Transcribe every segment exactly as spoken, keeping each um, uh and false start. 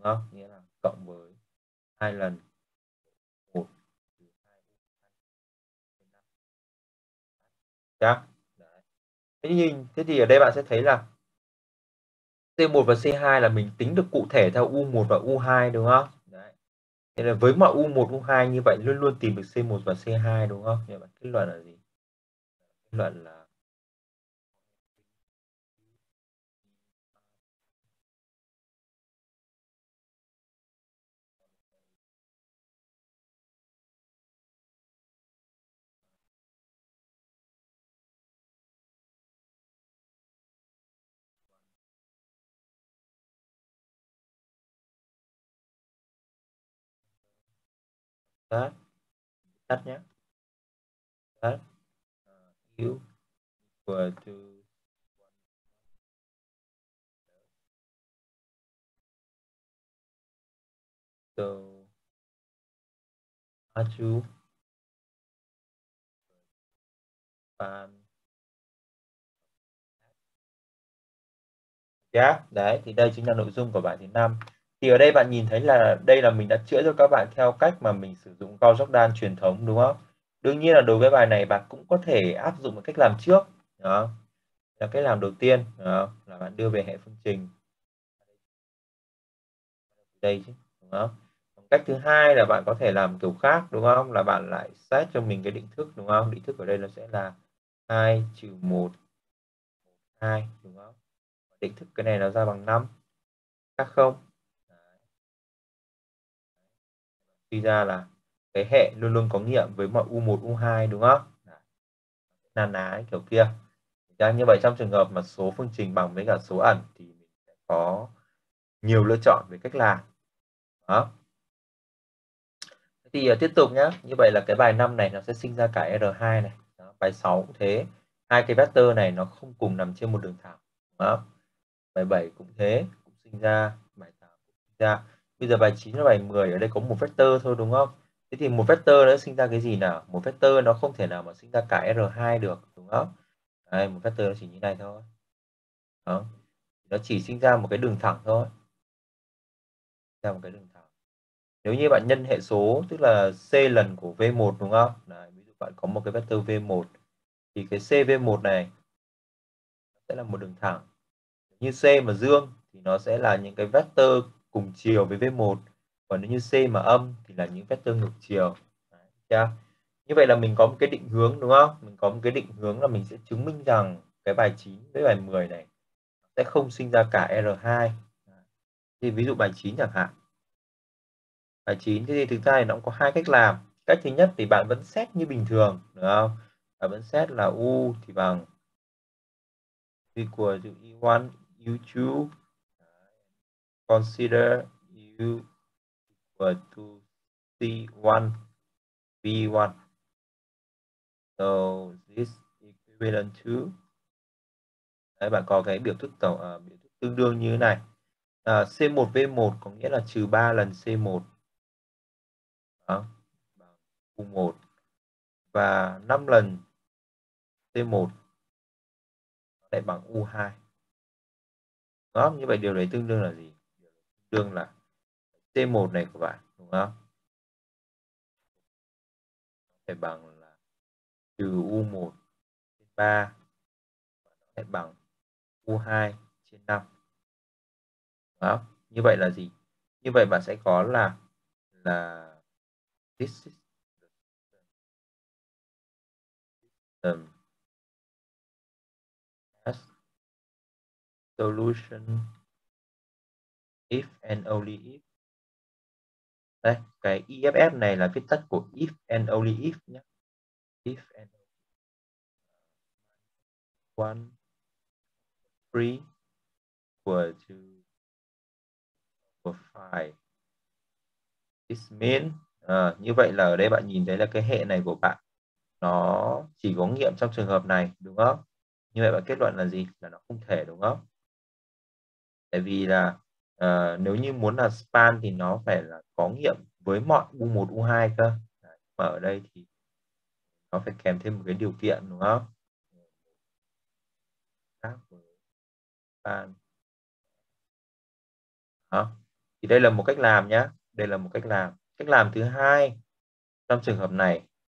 không? Nghĩa là cộng với hai lần một trừ hai chắc. Đấy. Thế nhưng thế thì ở đây bạn sẽ thấy là C một và C hai là mình tính được cụ thể theo U một và U hai đúng không? Đấy. Thế là với mọi U một, U hai như vậy luôn luôn tìm được C một và C hai đúng không? Thì bạn kết luận là gì? Kết luận là that that nhé. That uh, U equal to so Aju and yeah. Đấy thì đây chính là nội dung của bài thứ năm. Thì ở đây bạn nhìn thấy là đây là mình đã chữa cho các bạn theo cách mà mình sử dụng Gauss-Jordan truyền thống đúng không? Đương nhiên là đối với bài này bạn cũng có thể áp dụng một cách làm trước. Đó. Là cách làm đầu tiên đó, là bạn đưa về hệ phương trình đây chứ đúng không? Cách thứ hai là bạn có thể làm kiểu khác đúng không? Là bạn lại set cho mình cái định thức đúng không? Định thức ở đây nó sẽ là hai trừ một, hai đúng không? Định thức cái này nó ra bằng năm, khác không? Suy ra là cái hệ luôn luôn có nghiệm với mọi U một, U hai đúng không? Na ná kiểu kia. Như vậy trong trường hợp mà số phương trình bằng với cả số ẩn thì mình sẽ có nhiều lựa chọn về cách làm. Đó. Thì uh, tiếp tục nhé. Như vậy là cái bài năm này nó sẽ sinh ra cả R hai này. Đó, bài sáu cũng thế. Hai cái vectơ này nó không cùng nằm trên một đường thẳng. Đó. Bài bảy cũng thế, cũng sinh ra, bài tám cũng sinh ra. Bây giờ bài chín và bài mười ở đây có một vectơ thôi đúng không? Thế thì một vectơ nó sinh ra cái gì nào? Một vectơ nó không thể nào mà sinh ra cả R hai được đúng không? Đây, một vectơ nó chỉ như này thôi. Đó. Nó chỉ sinh ra một cái đường thẳng thôi. Ra một cái đường thẳng. Nếu như bạn nhân hệ số tức là C lần của V một đúng không? Đấy, ví dụ bạn có một cái vectơ V một thì cái C V một này sẽ là một đường thẳng. Như C mà dương thì nó sẽ là những cái vectơ cùng chiều với V một. Còn nếu như C mà âm thì là những vectơ ngược chiều. Đấy, như vậy là mình có một cái định hướng đúng không? Mình có một cái định hướng là mình sẽ chứng minh rằng cái bài chín với bài mười này sẽ không sinh ra cả R hai. Thì ví dụ bài chín chẳng hạn. Bài chín thì thực ra thì nó cũng có hai cách làm. Cách thứ nhất thì bạn vẫn xét như bình thường, đúng không? Bạn vẫn xét là U thì bằng equal to E one, U two. Consider U equal to C one, V one. So this equivalent to. Đấy, bạn có cái biểu thức tổng uh, biểu thức tương đương như thế này. À, C một V một có nghĩa là trừ ba lần C một. Đó, bằng U một và năm lần C một lại bằng U hai. Đó, như vậy điều đấy tương đương là gì? Tương đương là C một này của bạn, đúng không? Phải bằng là trừ U một trên ba lại bằng U hai trên năm. Đó, như vậy là gì? Như vậy bạn sẽ có là là this is the best solution if and only if. Đây, cái i ép ép này là viết tắt của if and only if nhé. If and one, three, equal to five. This means à, như vậy là ở đây bạn nhìn thấy là cái hệ này của bạn nó chỉ có nghiệm trong trường hợp này đúng không? Như vậy bạn kết luận là gì? Là nó không thể đúng không? Tại vì là uh, nếu như muốn là span thì nó phải là có nghiệm với mọi U một, U hai cơ. Đấy, mà ở đây thì nó phải kèm thêm một cái điều kiện đúng không? Khác với span. Đó. Thì đây là một cách làm nhé. Đây là một cách làm. Cách làm thứ hai trong trường hợp này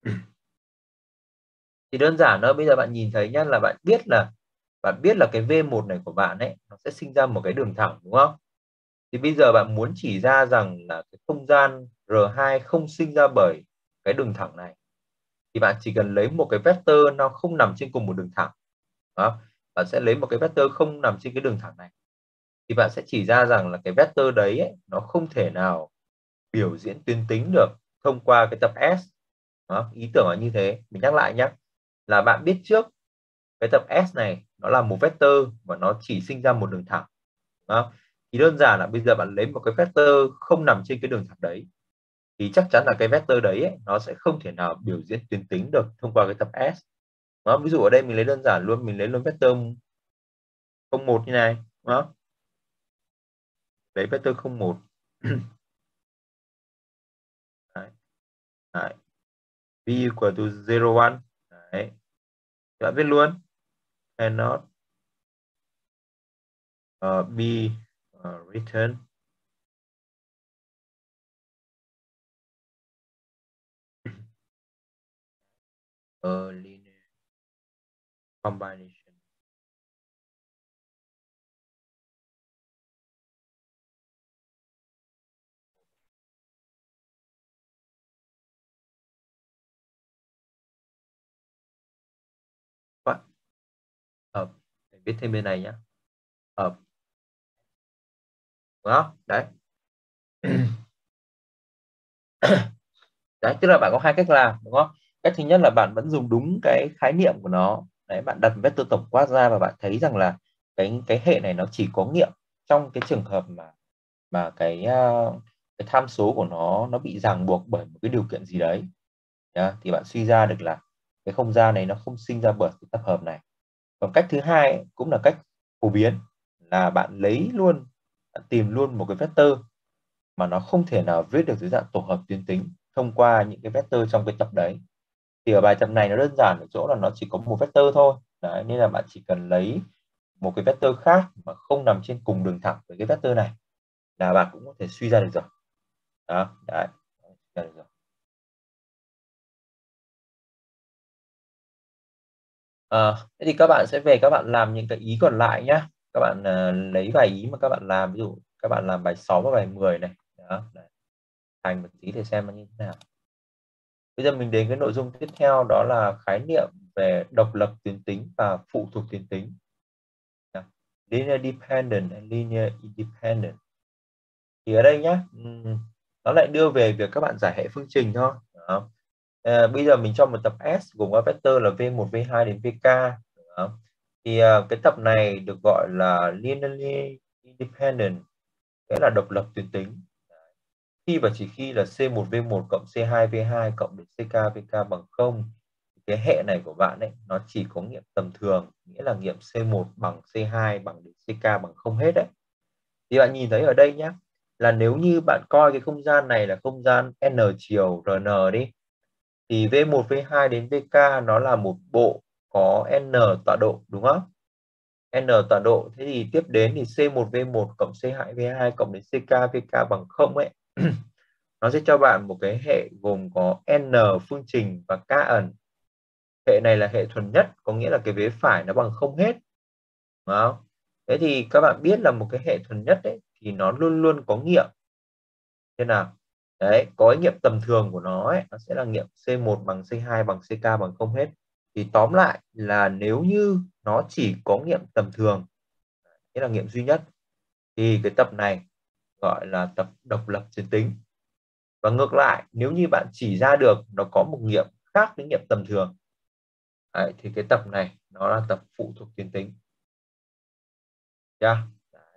thì đơn giản thôi. Bây giờ bạn nhìn thấy nhá, là bạn biết là bạn biết là cái V một này của bạn ấy nó sẽ sinh ra một cái đường thẳng, đúng không? Thì bây giờ bạn muốn chỉ ra rằng là cái không gian R hai không sinh ra bởi cái đường thẳng này, thì bạn chỉ cần lấy một cái vector nó không nằm trên cùng một đường thẳng. Đó. Bạn sẽ lấy một cái vector không nằm trên cái đường thẳng này, thì bạn sẽ chỉ ra rằng là cái vector đấy ấy, nó không thể nào biểu diễn tuyến tính được thông qua cái tập S. Đó. Ý tưởng là như thế. Mình nhắc lại nhé, là bạn biết trước cái tập S này nó là một vector và nó chỉ sinh ra một đường thẳng. Đó. Thì đơn giản là bây giờ bạn lấy một cái vector không nằm trên cái đường thẳng đấy, thì chắc chắn là cái vector đấy ấy, nó sẽ không thể nào biểu diễn tuyến tính được thông qua cái tập S. Đó. Ví dụ ở đây mình lấy đơn giản luôn, mình lấy luôn vector không một như này. Đó. Lấy vector không một. Đấy. Đấy. V equal to zero one. Đấy. Bạn viết luôn cannot uh, be uh, written a linear combination. What? Hợp. Để viết thêm bên này nhé. Hợp. Đúng không? Đấy. Đấy, tức là bạn có hai cách làm, đúng không? Cách thứ nhất là bạn vẫn dùng đúng cái khái niệm của nó. Đấy, bạn đặt vector tổng quát ra và bạn thấy rằng là cái cái hệ này nó chỉ có nghiệm trong cái trường hợp mà mà cái uh, cái tham số của nó nó bị ràng buộc bởi một cái điều kiện gì đấy. Nhá, thì bạn suy ra được là cái không gian này nó không sinh ra bởi cái tập hợp này. Còn cách thứ hai ấy, cũng là cách phổ biến, là bạn lấy luôn, bạn tìm luôn một cái vector mà nó không thể nào viết được dưới dạng tổ hợp tuyến tính thông qua những cái vector trong cái tập đấy. Thì ở bài tập này nó đơn giản ở chỗ là nó chỉ có một vector thôi. Đấy, nên là bạn chỉ cần lấy một cái vector khác mà không nằm trên cùng đường thẳng với cái vector này là bạn cũng có thể suy ra được rồi. Đó, đấy. Được rồi. À, thế thì các bạn sẽ về các bạn làm những cái ý còn lại nhá. Các bạn uh, lấy vài ý mà các bạn làm, ví dụ các bạn làm bài sáu và bài mười này. Đó, đấy. Thành một tí để xem nó như thế nào. Bây giờ mình đến cái nội dung tiếp theo, đó là khái niệm về độc lập tuyến tính và phụ thuộc tuyến tính. Linear dependent and linear independent. Thì ở đây nhá, nó lại đưa về việc các bạn giải hệ phương trình thôi. Đó. À, bây giờ mình cho một tập S gồm các vector là V một, V hai đến Vk. Đó. Thì uh, cái tập này được gọi là linearly independent, nghĩa là độc lập tuyến tính. Khi và chỉ khi là C một V một cộng C hai V hai cộng đến Ck Vk bằng không, cái hệ này của bạn ấy nó chỉ có nghiệm tầm thường, nghĩa là nghiệm C một bằng C hai bằng đến Ck bằng không hết đấy. Thì bạn nhìn thấy ở đây nhé, là nếu như bạn coi cái không gian này là không gian n chiều Rn đi, thì V một, V hai đến Vk nó là một bộ có n tọa độ, đúng không? N tọa độ, thế thì tiếp đến thì C một V một cộng C hai V hai cộng đến Ck Vk bằng không ấy nó sẽ cho bạn một cái hệ gồm có n phương trình và k ẩn. Hệ này là hệ thuần nhất, có nghĩa là cái vế phải nó bằng không hết, đúng không? Thế thì các bạn biết là một cái hệ thuần nhất ấy thì nó luôn luôn có nghiệm thế nào. Đấy, có cái nghiệm tầm thường của nó ấy, nó sẽ là nghiệm C một bằng C hai bằng Ck bằng không hết. Thì tóm lại là nếu như nó chỉ có nghiệm tầm thường, nghĩa là nghiệm duy nhất, thì cái tập này gọi là tập độc lập tuyến tính. Và ngược lại, nếu như bạn chỉ ra được nó có một nghiệm khác với nghiệm tầm thường, đấy, thì cái tập này nó là tập phụ thuộc tuyến tính. Yeah.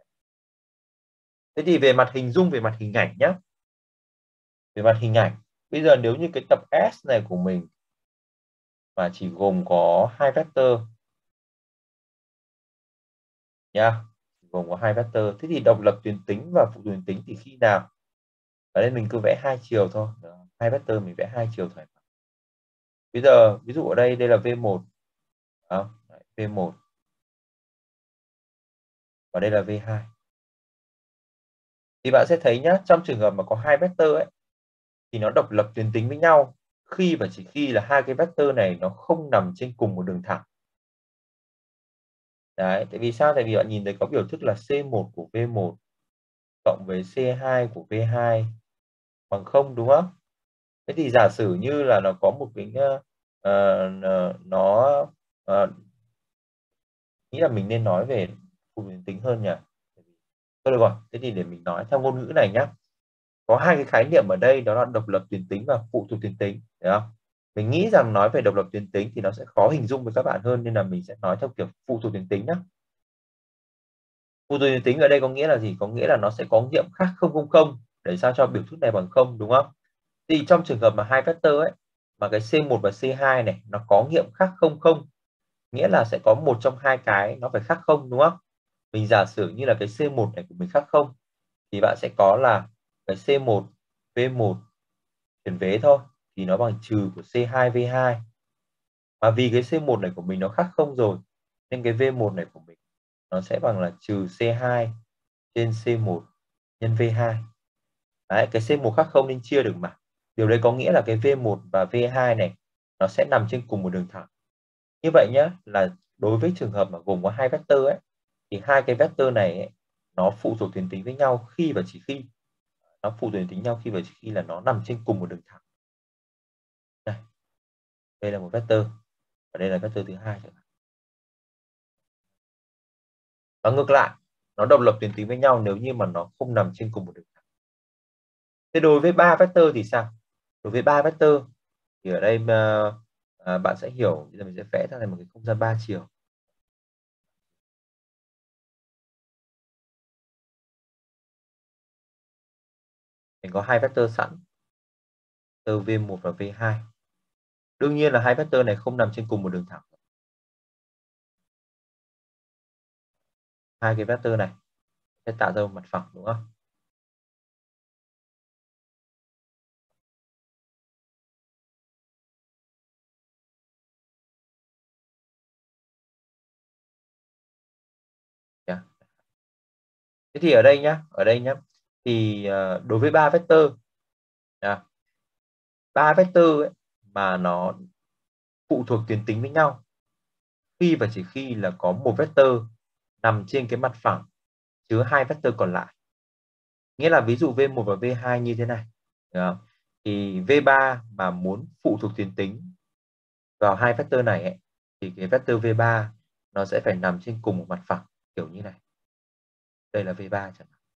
Thế thì về mặt hình dung, về mặt hình ảnh nhé. Về mặt hình ảnh, bây giờ nếu như cái tập S này của mình mà chỉ gồm có hai vector nha, gồm có hai vector, thế thì độc lập tuyến tính và phụ tuyến tính thì khi nào? Ở đây mình cứ vẽ hai chiều thôi. Đó. Hai vector mình vẽ hai chiều thoải mái. Bây giờ ví dụ ở đây đây là V một. Đó. Đấy, V một và đây là V hai. Thì bạn sẽ thấy nhá, trong trường hợp mà có hai vectơ ấy, thì nó độc lập tuyến tính với nhau khi và chỉ khi là hai cái vectơ này nó không nằm trên cùng một đường thẳng. Đấy, tại vì sao? Tại vì bạn nhìn thấy có biểu thức là C một của V một cộng với C hai của V hai bằng không, đúng không? Thế thì giả sử như là nó có một cái, ơ, ờ, ờ, nó, ờ nghĩ là mình nên nói về phụ tuyến tính hơn nhỉ? Thôi được rồi, thế thì để mình nói theo ngôn ngữ này nhá. Có hai cái khái niệm ở đây đó là độc lập tuyến tính và phụ thuộc tuyến tính, hiểu không? Mình nghĩ rằng nói về độc lập tuyến tính thì nó sẽ khó hình dung với các bạn hơn nên là mình sẽ nói theo kiểu phụ thuộc tuyến tính nhá. Phụ thuộc tuyến tính ở đây có nghĩa là gì? Có nghĩa là nó sẽ có nghiệm khác không không không để sao cho biểu thức này bằng không, đúng không? Thì trong trường hợp mà hai vectơ ấy, mà cái C một và C hai này nó có nghiệm khác không không, nghĩa là sẽ có một trong hai cái nó phải khác không, đúng không? Mình giả sử như là cái C một này của mình khác không thì bạn sẽ có là cái C một V một chuyển vế thôi thì nó bằng trừ của C hai V hai. Và vì cái C một này của mình nó khác không rồi nên cái V một này của mình nó sẽ bằng là trừ C hai trên C một nhân V hai. Đấy, cái C một khác không nên chia được mà. Điều đấy có nghĩa là cái V một và V hai này nó sẽ nằm trên cùng một đường thẳng. Như vậy nhá, là đối với trường hợp mà gồm có hai vectơ ấy thì hai cái vectơ này ấy, nó phụ thuộc tuyến tính với nhau khi và chỉ khi nó phụ thuộc tuyến tính nhau khi và chỉ khi là nó nằm trên cùng một đường thẳng. Đây, đây là một vectơ và đây là vectơ thứ hai chẳng hạn. Và ngược lại, nó độc lập tuyến tính với nhau nếu như mà nó không nằm trên cùng một đường thẳng. Thế đối với ba vectơ thì sao? Đối với ba vectơ thì ở đây mà à, bạn sẽ hiểu, bây giờ mình sẽ vẽ ra thành một cái không gian ba chiều. Mình có hai vectơ sẵn, vectơ V một và V hai. Đương nhiên là hai vectơ này không nằm trên cùng một đường thẳng. Hai cái vectơ này sẽ tạo ra một mặt phẳng, đúng không? Yeah. Thế thì ở đây nhá, ở đây nhá, thì uh, đối với ba vectơ, yeah, ba vectơ ấy, mà nó phụ thuộc tuyến tính với nhau khi và chỉ khi là có một vectơ nằm trên cái mặt phẳng chứa hai vectơ còn lại. Nghĩa là ví dụ V một và V hai như thế này, được không? Thì V ba mà muốn phụ thuộc tuyến tính vào hai vectơ này ấy, thì cái vectơ V ba nó sẽ phải nằm trên cùng một mặt phẳng kiểu như này. Đây là V ba chẳng hạn.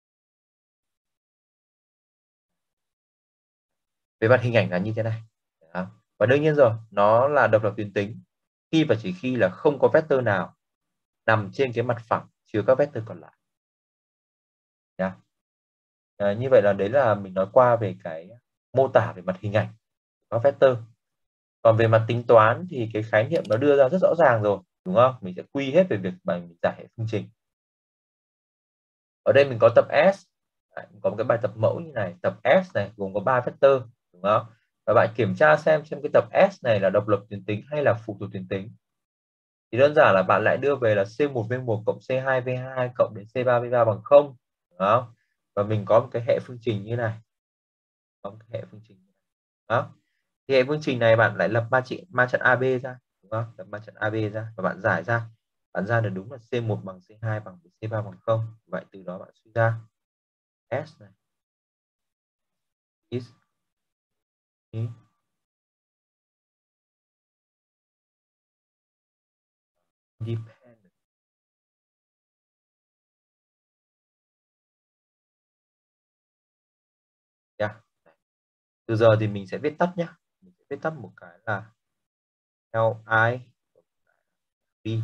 Về mặt hình ảnh là như thế này. Đó. Và đương nhiên rồi, nó là độc lập tuyến tính khi và chỉ khi là không có vectơ nào nằm trên cái mặt phẳng chứa các vectơ còn lại. Yeah. À, như vậy là đấy là mình nói qua về cái mô tả về mặt hình ảnh của các vectơ. Còn về mặt tính toán thì cái khái niệm nó đưa ra rất rõ ràng rồi, đúng không? Mình sẽ quy hết về việc bài mình giải hệ phương trình. Ở đây mình có tập S, đấy, có một cái bài tập mẫu như này, tập S này gồm có ba vectơ, đúng không? Và bạn kiểm tra xem xem cái tập S này là độc lập tuyến tính hay là phụ thuộc tuyến tính. Thì đơn giản là bạn lại đưa về là C một V một cộng C hai V hai cộng đến C ba V ba bằng không, đúng không? Và mình có một cái hệ phương trình như này. Có một cái hệ phương trình. Đó. Thì hệ phương trình này bạn lại lập ma trận ma trận a bê ra, đúng không? Lập ma trận a bê ra và bạn giải ra. Bạn ra được đúng là C một bằng C hai bằng C ba bằng không. Vậy từ đó bạn suy ra S này is independent. Yeah. Từ giờ thì mình sẽ viết tắt nhé. Mình sẽ viết tắt một cái là L I B.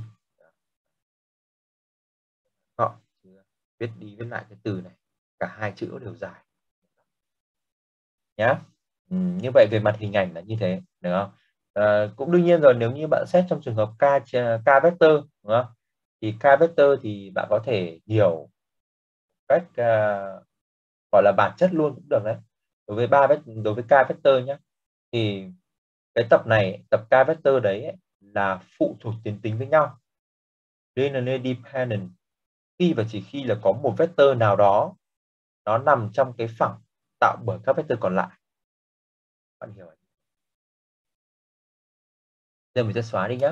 Đó. Viết đi viết lại cái từ này. Cả hai chữ đều dài. Nhá. Ừ, như vậy về mặt hình ảnh là như thế, được không? À, cũng đương nhiên rồi, nếu như bạn xét trong trường hợp k k vector, đúng không? Thì k vector thì bạn có thể hiểu cách uh, gọi là bản chất luôn cũng được đấy. Đối với ba đối với k vector nhé, thì cái tập này, tập k vector đấy ấy, là phụ thuộc tuyến tính với nhau, linearly dependent khi và chỉ khi là có một vector nào đó nó nằm trong cái phẳng tạo bởi các vectơ còn lại. Bạn hiểu không? Giờ mình sẽ xóa đi nhé.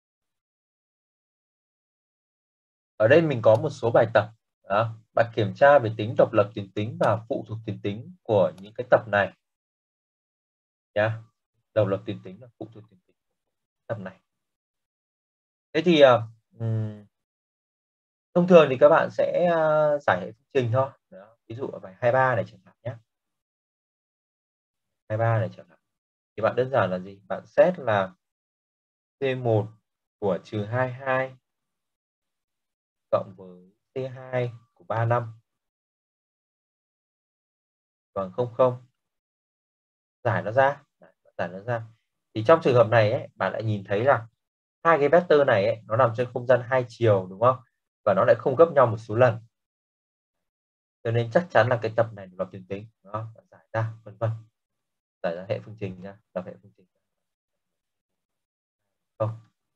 Ở đây mình có một số bài tập. Đó. Bạn kiểm tra về tính độc lập tuyến tính và phụ thuộc tuyến tính của những cái tập này. Nhá. Độc lập tuyến tính và phụ thuộc tuyến tính tập này. Thế thì um, thông thường thì các bạn sẽ uh, giải hệ phương trình thôi. Đó. Ví dụ ở bài hai mươi ba này chẳng hạn nhé. hai mươi ba này chẳng hạn. Thì bạn đơn giản là gì? Bạn xét là C một của trừ hai mươi hai cộng với C hai của ba mươi lăm bằng không không. Giải nó ra. Giải nó ra. Thì trong trường hợp này ấy, bạn lại nhìn thấy là hai cái vectơ này ấy, nó nằm trên không gian hai chiều đúng không? Và nó lại không gấp nhau một số lần. Cho nên chắc chắn là cái tập này là tuyến tính. Đó, giải ra, vân vân. Giải ra hệ phương trình ra, lập hệ phương trình. Không.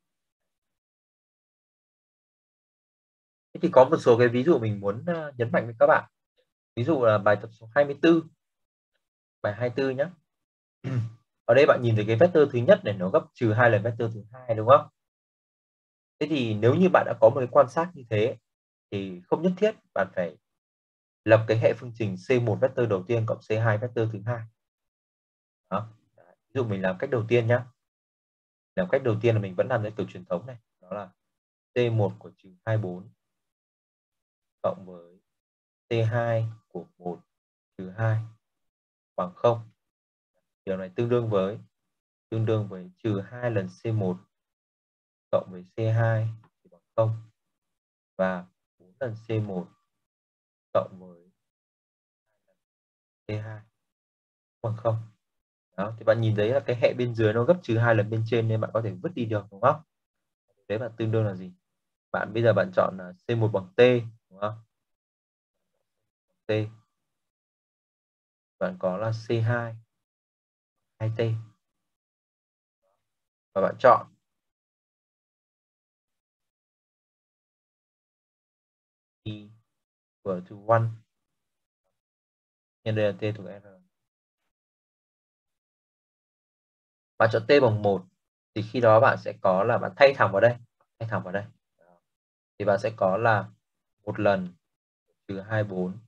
Thế thì có một số cái ví dụ mình muốn uh, nhấn mạnh với các bạn. Ví dụ là bài tập số hai mươi tư. Bài hai mươi tư nhé. Ở đây bạn nhìn thấy cái vectơ thứ nhất này nó gấp trừ hai lần vectơ thứ hai đúng không? Thế thì nếu như bạn đã có một cái quan sát như thế thì không nhất thiết bạn phải lập cái hệ phương trình C một vectơ đầu tiên cộng C hai vectơ thứ hai. Đó. Ví dụ mình làm cách đầu tiên nhé. Làm cách đầu tiên là mình vẫn làm theo kiểu truyền thống này. Đó là C một của trừ hai mươi bốn cộng với C hai của một trừ hai bằng không. Điều này tương đương với tương đương với trừ hai lần C một cộng với C hai thì bằng không và bốn lần C một cộng với C hai bằng không. Đó, thì bạn nhìn thấy là cái hệ bên dưới nó gấp trừ hai lần bên trên nên bạn có thể vứt đi được đúng không? Đấy là tương đương là gì? Bạn bây giờ bạn chọn là C một bằng T đúng không? T. Bạn có là C hai hai T. Và bạn chọn Y equal to one. Nhân đây là T thuộc R. Bạn chọn T bằng một thì khi đó bạn sẽ có là bạn thay thẳng vào đây. Thay thẳng vào đây. Thì bạn sẽ có là một lần trừ hai mươi bốn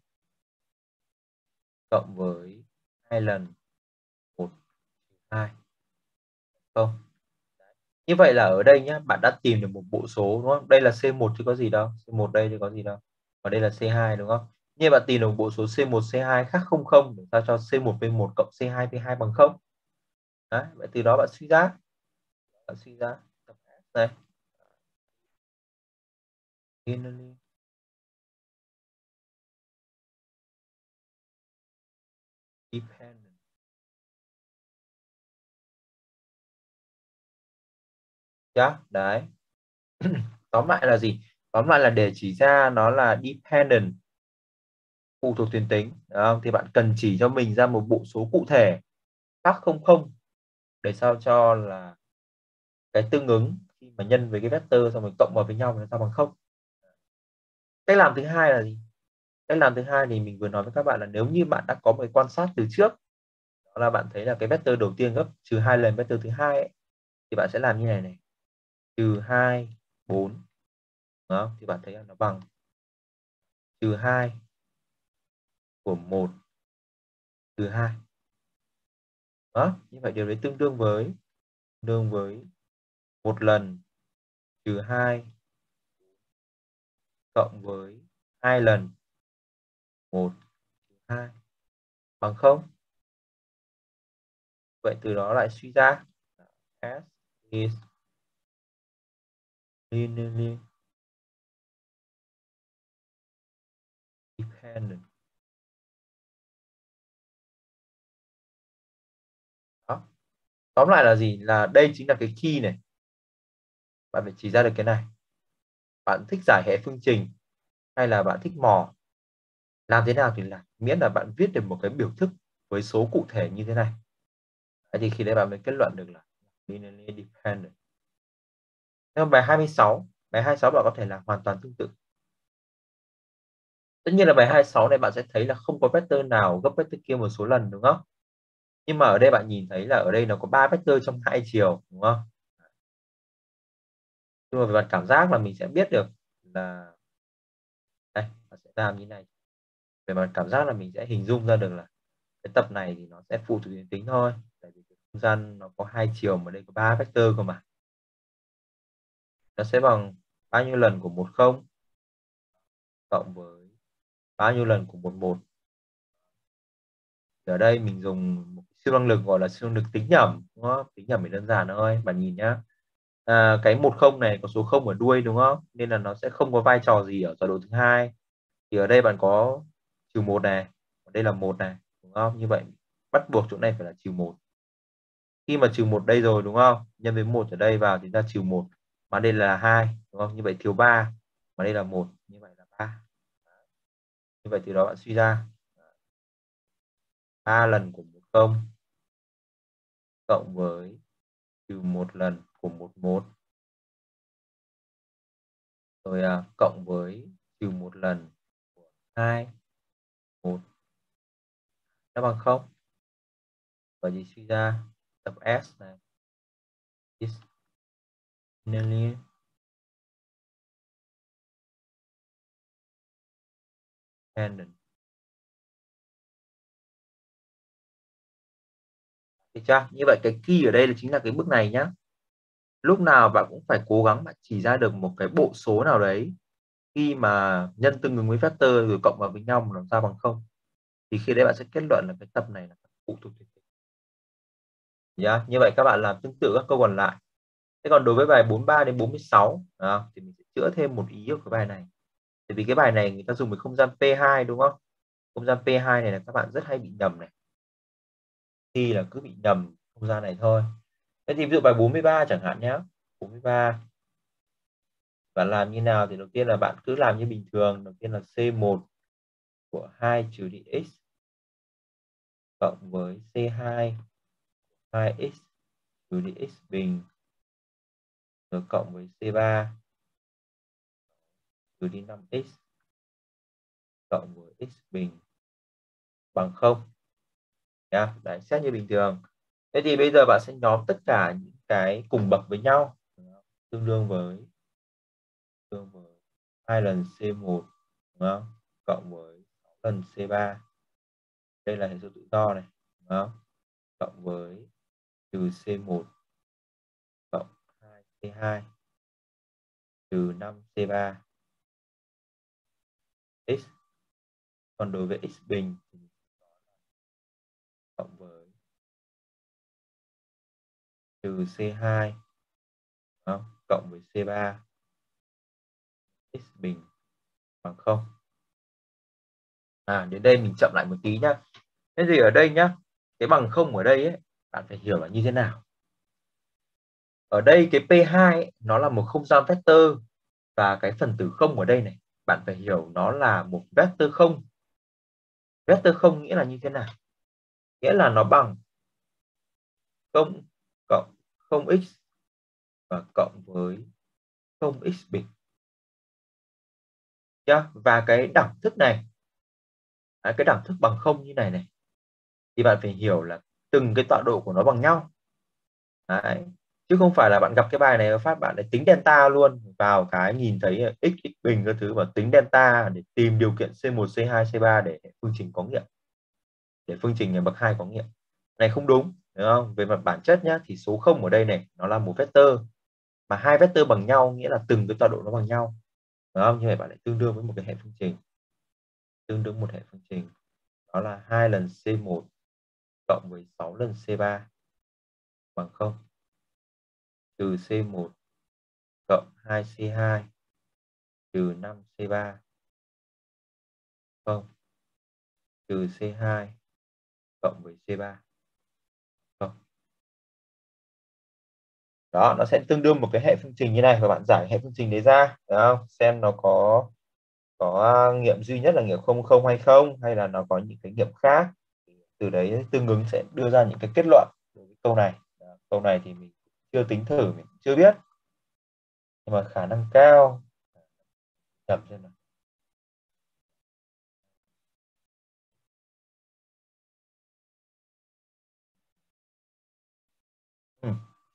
cộng với hai lần một trừ hai. Không. Như vậy là ở đây nhá, bạn đã tìm được một bộ số đúng không? Đây là C một chứ có gì đâu. C một đây chứ có gì đâu. Và đây là C hai đúng không? Như bạn tìm được một bộ số C một, C hai khác không không để sao cho C một V một cộng C hai V hai bằng không. Đấy, vậy từ đó bạn suy ra. Bạn suy ra tập S này. Linearly dependent. Nhá, đấy. Tóm lại là gì? Tóm lại là để chỉ ra nó là dependent, phụ thuộc tuyến tính, đúng không? Thì bạn cần chỉ cho mình ra một bộ số cụ thể khác không không để sao cho là cái tương ứng khi mà nhân với cái vector xong rồi cộng vào với nhau nó ra bằng không. Cách làm thứ hai là gì? Cách làm thứ hai thì mình vừa nói với các bạn là nếu như bạn đã có một cái quan sát từ trước, đó là bạn thấy là cái vector đầu tiên gấp trừ hai lần vector thứ hai ấy, thì bạn sẽ làm như này này. Trừ hai, bốn. Đó, thì bạn thấy là nó bằng trừ hai của một trừ hai. Đó, như vậy điều đấy tương đương với tương đương với một lần trừ hai cộng với hai lần một trừ hai bằng không. Vậy từ đó lại suy ra S is linearly dependent. Đó. Tóm lại là gì? Là đây chính là cái key này. Bạn phải chỉ ra được cái này. Bạn thích giải hệ phương trình hay là bạn thích mò, làm thế nào thì làm, miễn là bạn viết được một cái biểu thức với số cụ thể như thế này. Vậy thì khi đấy bạn mới kết luận được là linearly dependent. Theo bài hai mươi sáu, bài hai mươi sáu bạn có thể làm hoàn toàn tương tự. Tất nhiên là bài hai mươi sáu này bạn sẽ thấy là không có vectơ nào gấp vectơ kia một số lần, đúng không? Nhưng mà ở đây bạn nhìn thấy là ở đây nó có ba vectơ trong hai chiều, đúng không? Nhưng mà về mặt cảm giác là mình sẽ biết được là đây, nó sẽ làm như này. Về mặt cảm giác là mình sẽ hình dung ra được là cái tập này thì nó sẽ phụ thuộc đến tính thôi. Tại vì cái không gian nó có hai chiều mà đây có ba vectơ cơ mà. Nó sẽ bằng bao nhiêu lần của một không cộng với bao nhiêu lần của một một. Ở đây mình dùng một siêu năng lực gọi là siêu năng lực tính nhẩm, đúng không? Tính nhẩm thì đơn giản thôi, bạn nhìn nhá. À, cái một không này có số không ở đuôi, đúng không? Nên là nó sẽ không có vai trò gì ở tọa độ thứ hai. Thì ở đây bạn có trừ một này, ở đây là một này, đúng không? Như vậy bắt buộc chỗ này phải là trừ một. Khi mà trừ một đây rồi, đúng không? Nhân với một ở đây vào thì ra trừ một, mà đây là hai, đúng không? Như vậy thiếu ba, mà đây là một, như vậy là ba. Như vậy từ đó bạn suy ra ba lần của một không cộng với trừ một lần của một một, rồi à, cộng với trừ một lần của hai một, nó bằng không. Và gì suy ra tập S này is nearly dependent. Được chưa? Như vậy cái key ở đây là chính là cái bước này nhá. Lúc nào bạn cũng phải cố gắng bạn chỉ ra được một cái bộ số nào đấy khi mà nhân tương ứng với vectơ rồi cộng vào với nhau mà làm sao bằng không, thì khi đấy bạn sẽ kết luận là cái tập này là phụ thuộc tuyệt đối. Yeah. Như vậy các bạn làm tương tự các câu còn lại. Thế còn đối với bài bốn mươi ba đến bốn mươi sáu à, thì mình sẽ chữa thêm một ý ở cái bài này. Tại vì cái bài này người ta dùng với không gian P hai, đúng không? Không gian P hai này là các bạn rất hay bị nhầm này. Khi là cứ bị nhầm không gian này thôi. Thế thì ví dụ bài bốn mươi ba chẳng hạn nhé. bốn mươi ba bạn làm như nào thì đầu tiên là bạn cứ làm như bình thường. Đầu tiên là C một của hai trừ đi x cộng với C hai hai x trừ đi x bình rồi cộng với C ba trừ đi năm x cộng với x bình bằng không. Nha. Đấy, xét như bình thường. Thế thì bây giờ bạn sẽ nhóm tất cả những cái cùng bậc với nhau, tương đương với tương với hai lần C một, đúng không? Cộng với sáu lần C ba. Đây là hệ số tự do này, đúng không? Cộng với trừ C một cộng hai C hai trừ năm C ba x. Còn đối với x bình thì cộng với trừ C hai, đúng không? Cộng với C ba x bình bằng không. À, đến đây mình chậm lại một tí nhá. Thế thì ở đây nhá, cái bằng không ở đây ấy, bạn phải hiểu là như thế nào. Ở đây cái P hai ấy, nó là một không gian vectơ, và cái phần tử không ở đây này, bạn phải hiểu nó là một vectơ không. Vectơ không nghĩa là như thế nào? Nghĩa là nó bằng không cộng không x và cộng với không x bình. Nhá. Và cái đẳng thức này, cái đẳng thức bằng không như này này, thì bạn phải hiểu là từng cái tọa độ của nó bằng nhau. Đấy. Chứ không phải là bạn gặp cái bài này phát bạn lại tính delta luôn vào cái nhìn thấy x, x bình các thứ và tính delta để tìm điều kiện C một, C hai, C ba để phương trình có nghiệm, để phương trình bậc hai có nghiệm. Này không đúng, đúng không? Về mặt bản chất nhá, thì số không ở đây này nó là một vectơ, mà hai vectơ bằng nhau nghĩa là từng cái tọa độ nó bằng nhau, đúng không? Như vậy bạn lại tương đương với một cái hệ phương trình, tương đương một hệ phương trình đó là hai lần C một cộng với sáu lần C ba bằng không, trừ C một cộng hai C hai trừ năm C ba không, trừ C hai cộng với C ba không. Đó, nó sẽ tương đương một cái hệ phương trình như này, và bạn giải hệ phương trình đấy ra, đúng không? Xem nó có có nghiệm duy nhất là nghiệm không không hay không, hay là nó có những cái nghiệm khác. Từ đấy tương ứng sẽ đưa ra những cái kết luận đối với câu này. Đó, câu này thì mình chưa tính thử, mình chưa biết, nhưng mà khả năng cao. Chậm xem nào.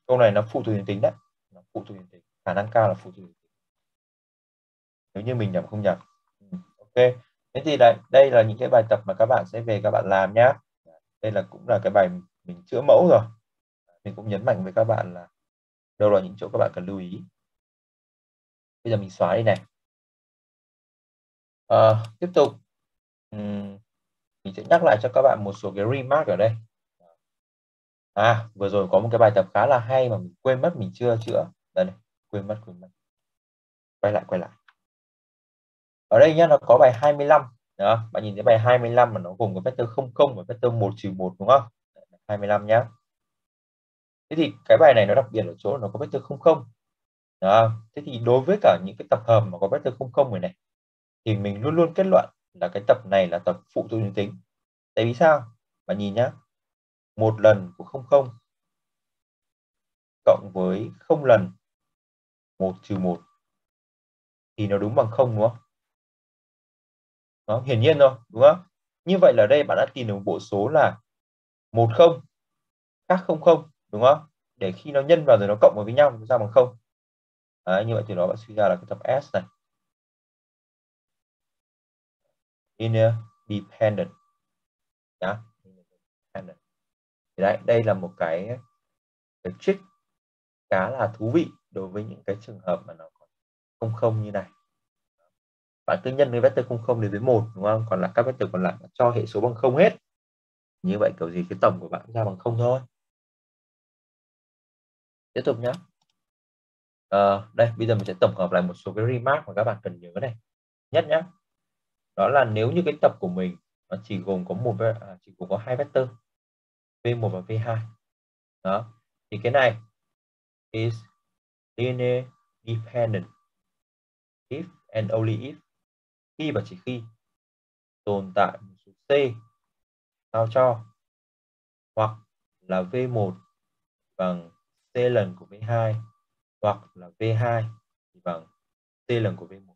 Câu này nó phụ thuộc tuyến tính đấy, nó phụ thuộc tuyến tính, khả năng cao là phụ thuộc tuyến tính. Nếu như mình nhầm không nhầm. Ừ, ok. Thế thì đây, đây là những cái bài tập mà các bạn sẽ về các bạn làm nhá. Đây là cũng là cái bài mình chữa mẫu rồi. Mình cũng nhấn mạnh với các bạn là đâu là những chỗ các bạn cần lưu ý. Bây giờ mình xóa đi này. Ờ, tiếp tục. Uhm, mình sẽ nhắc lại cho các bạn một số cái remark ở đây. À, vừa rồi có một cái bài tập khá là hay mà mình quên mất mình chưa chữa. Đây này, quên mất, quên mất. Quay lại, quay lại. Ở đây nhá, nó có bài hai mươi lăm. Đó, bạn nhìn thấy bài hai mươi lăm mà nó gồm có vector không không và vector một trừ một đúng không? hai mươi lăm nhá. Thế thì cái bài này nó đặc biệt ở chỗ nó có vector không không. Đó. Thế thì đối với cả những cái tập hợp mà có vector không không này này thì mình luôn luôn kết luận là cái tập này là tập phụ thuộc tuyến tính. Tại vì sao? Bạn nhìn nhá. Một lần của không không cộng với không lần một trừ một thì nó đúng bằng không đúng không? Đó, hiển nhiên rồi, đúng không? Như vậy là đây bạn đã tìm được một bộ số là một không khác không không, đúng không? Để khi nó nhân vào rồi nó cộng vào với nhau nó ra bằng không. Đấy, như vậy từ đó bạn suy ra là cái tập S này. Linear dependent. Đó. Dependent. Thì đấy, đây là một cái, cái trick khá là thú vị đối với những cái trường hợp mà nó có không không như này. Bạn cứ nhân với vector không không đến với một đúng không? Còn là các vector còn lại cho hệ số bằng không hết. Như vậy kiểu gì cái tổng của bạn cũng ra bằng không thôi. Tiếp tục nhé. Ờ, đây bây giờ mình sẽ tổng hợp lại một số cái remark mà các bạn cần nhớ này. Nhất nhé. Đó là nếu như cái tập của mình nó chỉ gồm có một à, chỉ gồm có hai vector vê một và vê hai. Đó. Thì cái này is linear dependent if and only if, khi và chỉ khi tồn tại một số c sao cho hoặc là vê một bằng c lần của vê hai hoặc là vê hai bằng c lần của vê một.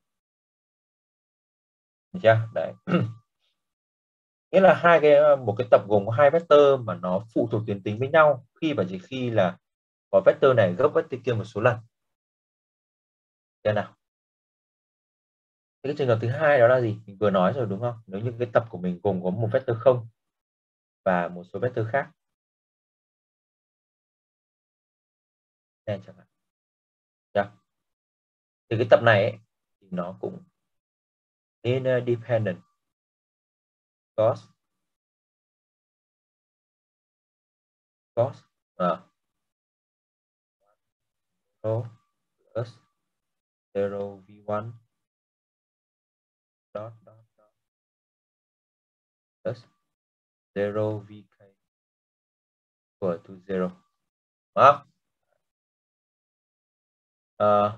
Được chưa? Đấy. Nghĩa là hai cái một cái tập gồm có hai vector mà nó phụ thuộc tuyến tính với nhau khi và chỉ khi là có vector này gấp vector kia một số lần. Thế nào? Cái trường hợp thứ hai đó là gì? Mình vừa nói rồi đúng không? Nếu như cái tập của mình gồm có một vector không và một số vector khác. Đây chẳng hạn. Yeah. Thì cái tập này ấy, thì nó cũng linear dependent cos cos uh, plus zero v one dot dot dot plus zero vk equal to zero. Đó. Uh,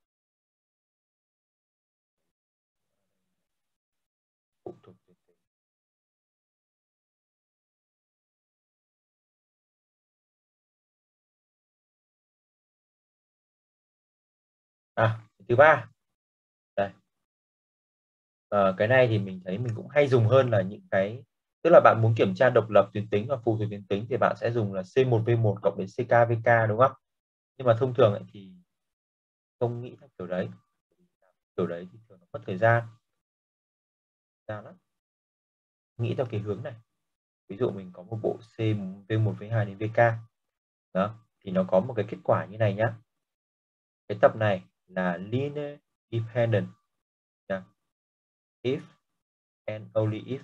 phụ thuộc tuyến tính. À, thứ ba. Đây. Uh, cái này thì mình thấy mình cũng hay dùng hơn là những cái, tức là bạn muốn kiểm tra độc lập tuyến tính và phụ thuộc tuyến tính thì bạn sẽ dùng là c một v một cộng với ck vk đúng không? Nhưng mà thông thường ấy thì không nghĩ theo kiểu đấy. Kiểu đấy thì thường nó mất thời gian. Ra lắm. Nghĩ theo cái hướng này. Ví dụ mình có một bộ C v một v hai đến vk. Đó, thì nó có một cái kết quả như này nhá. Cái tập này là linear dependent. If and only if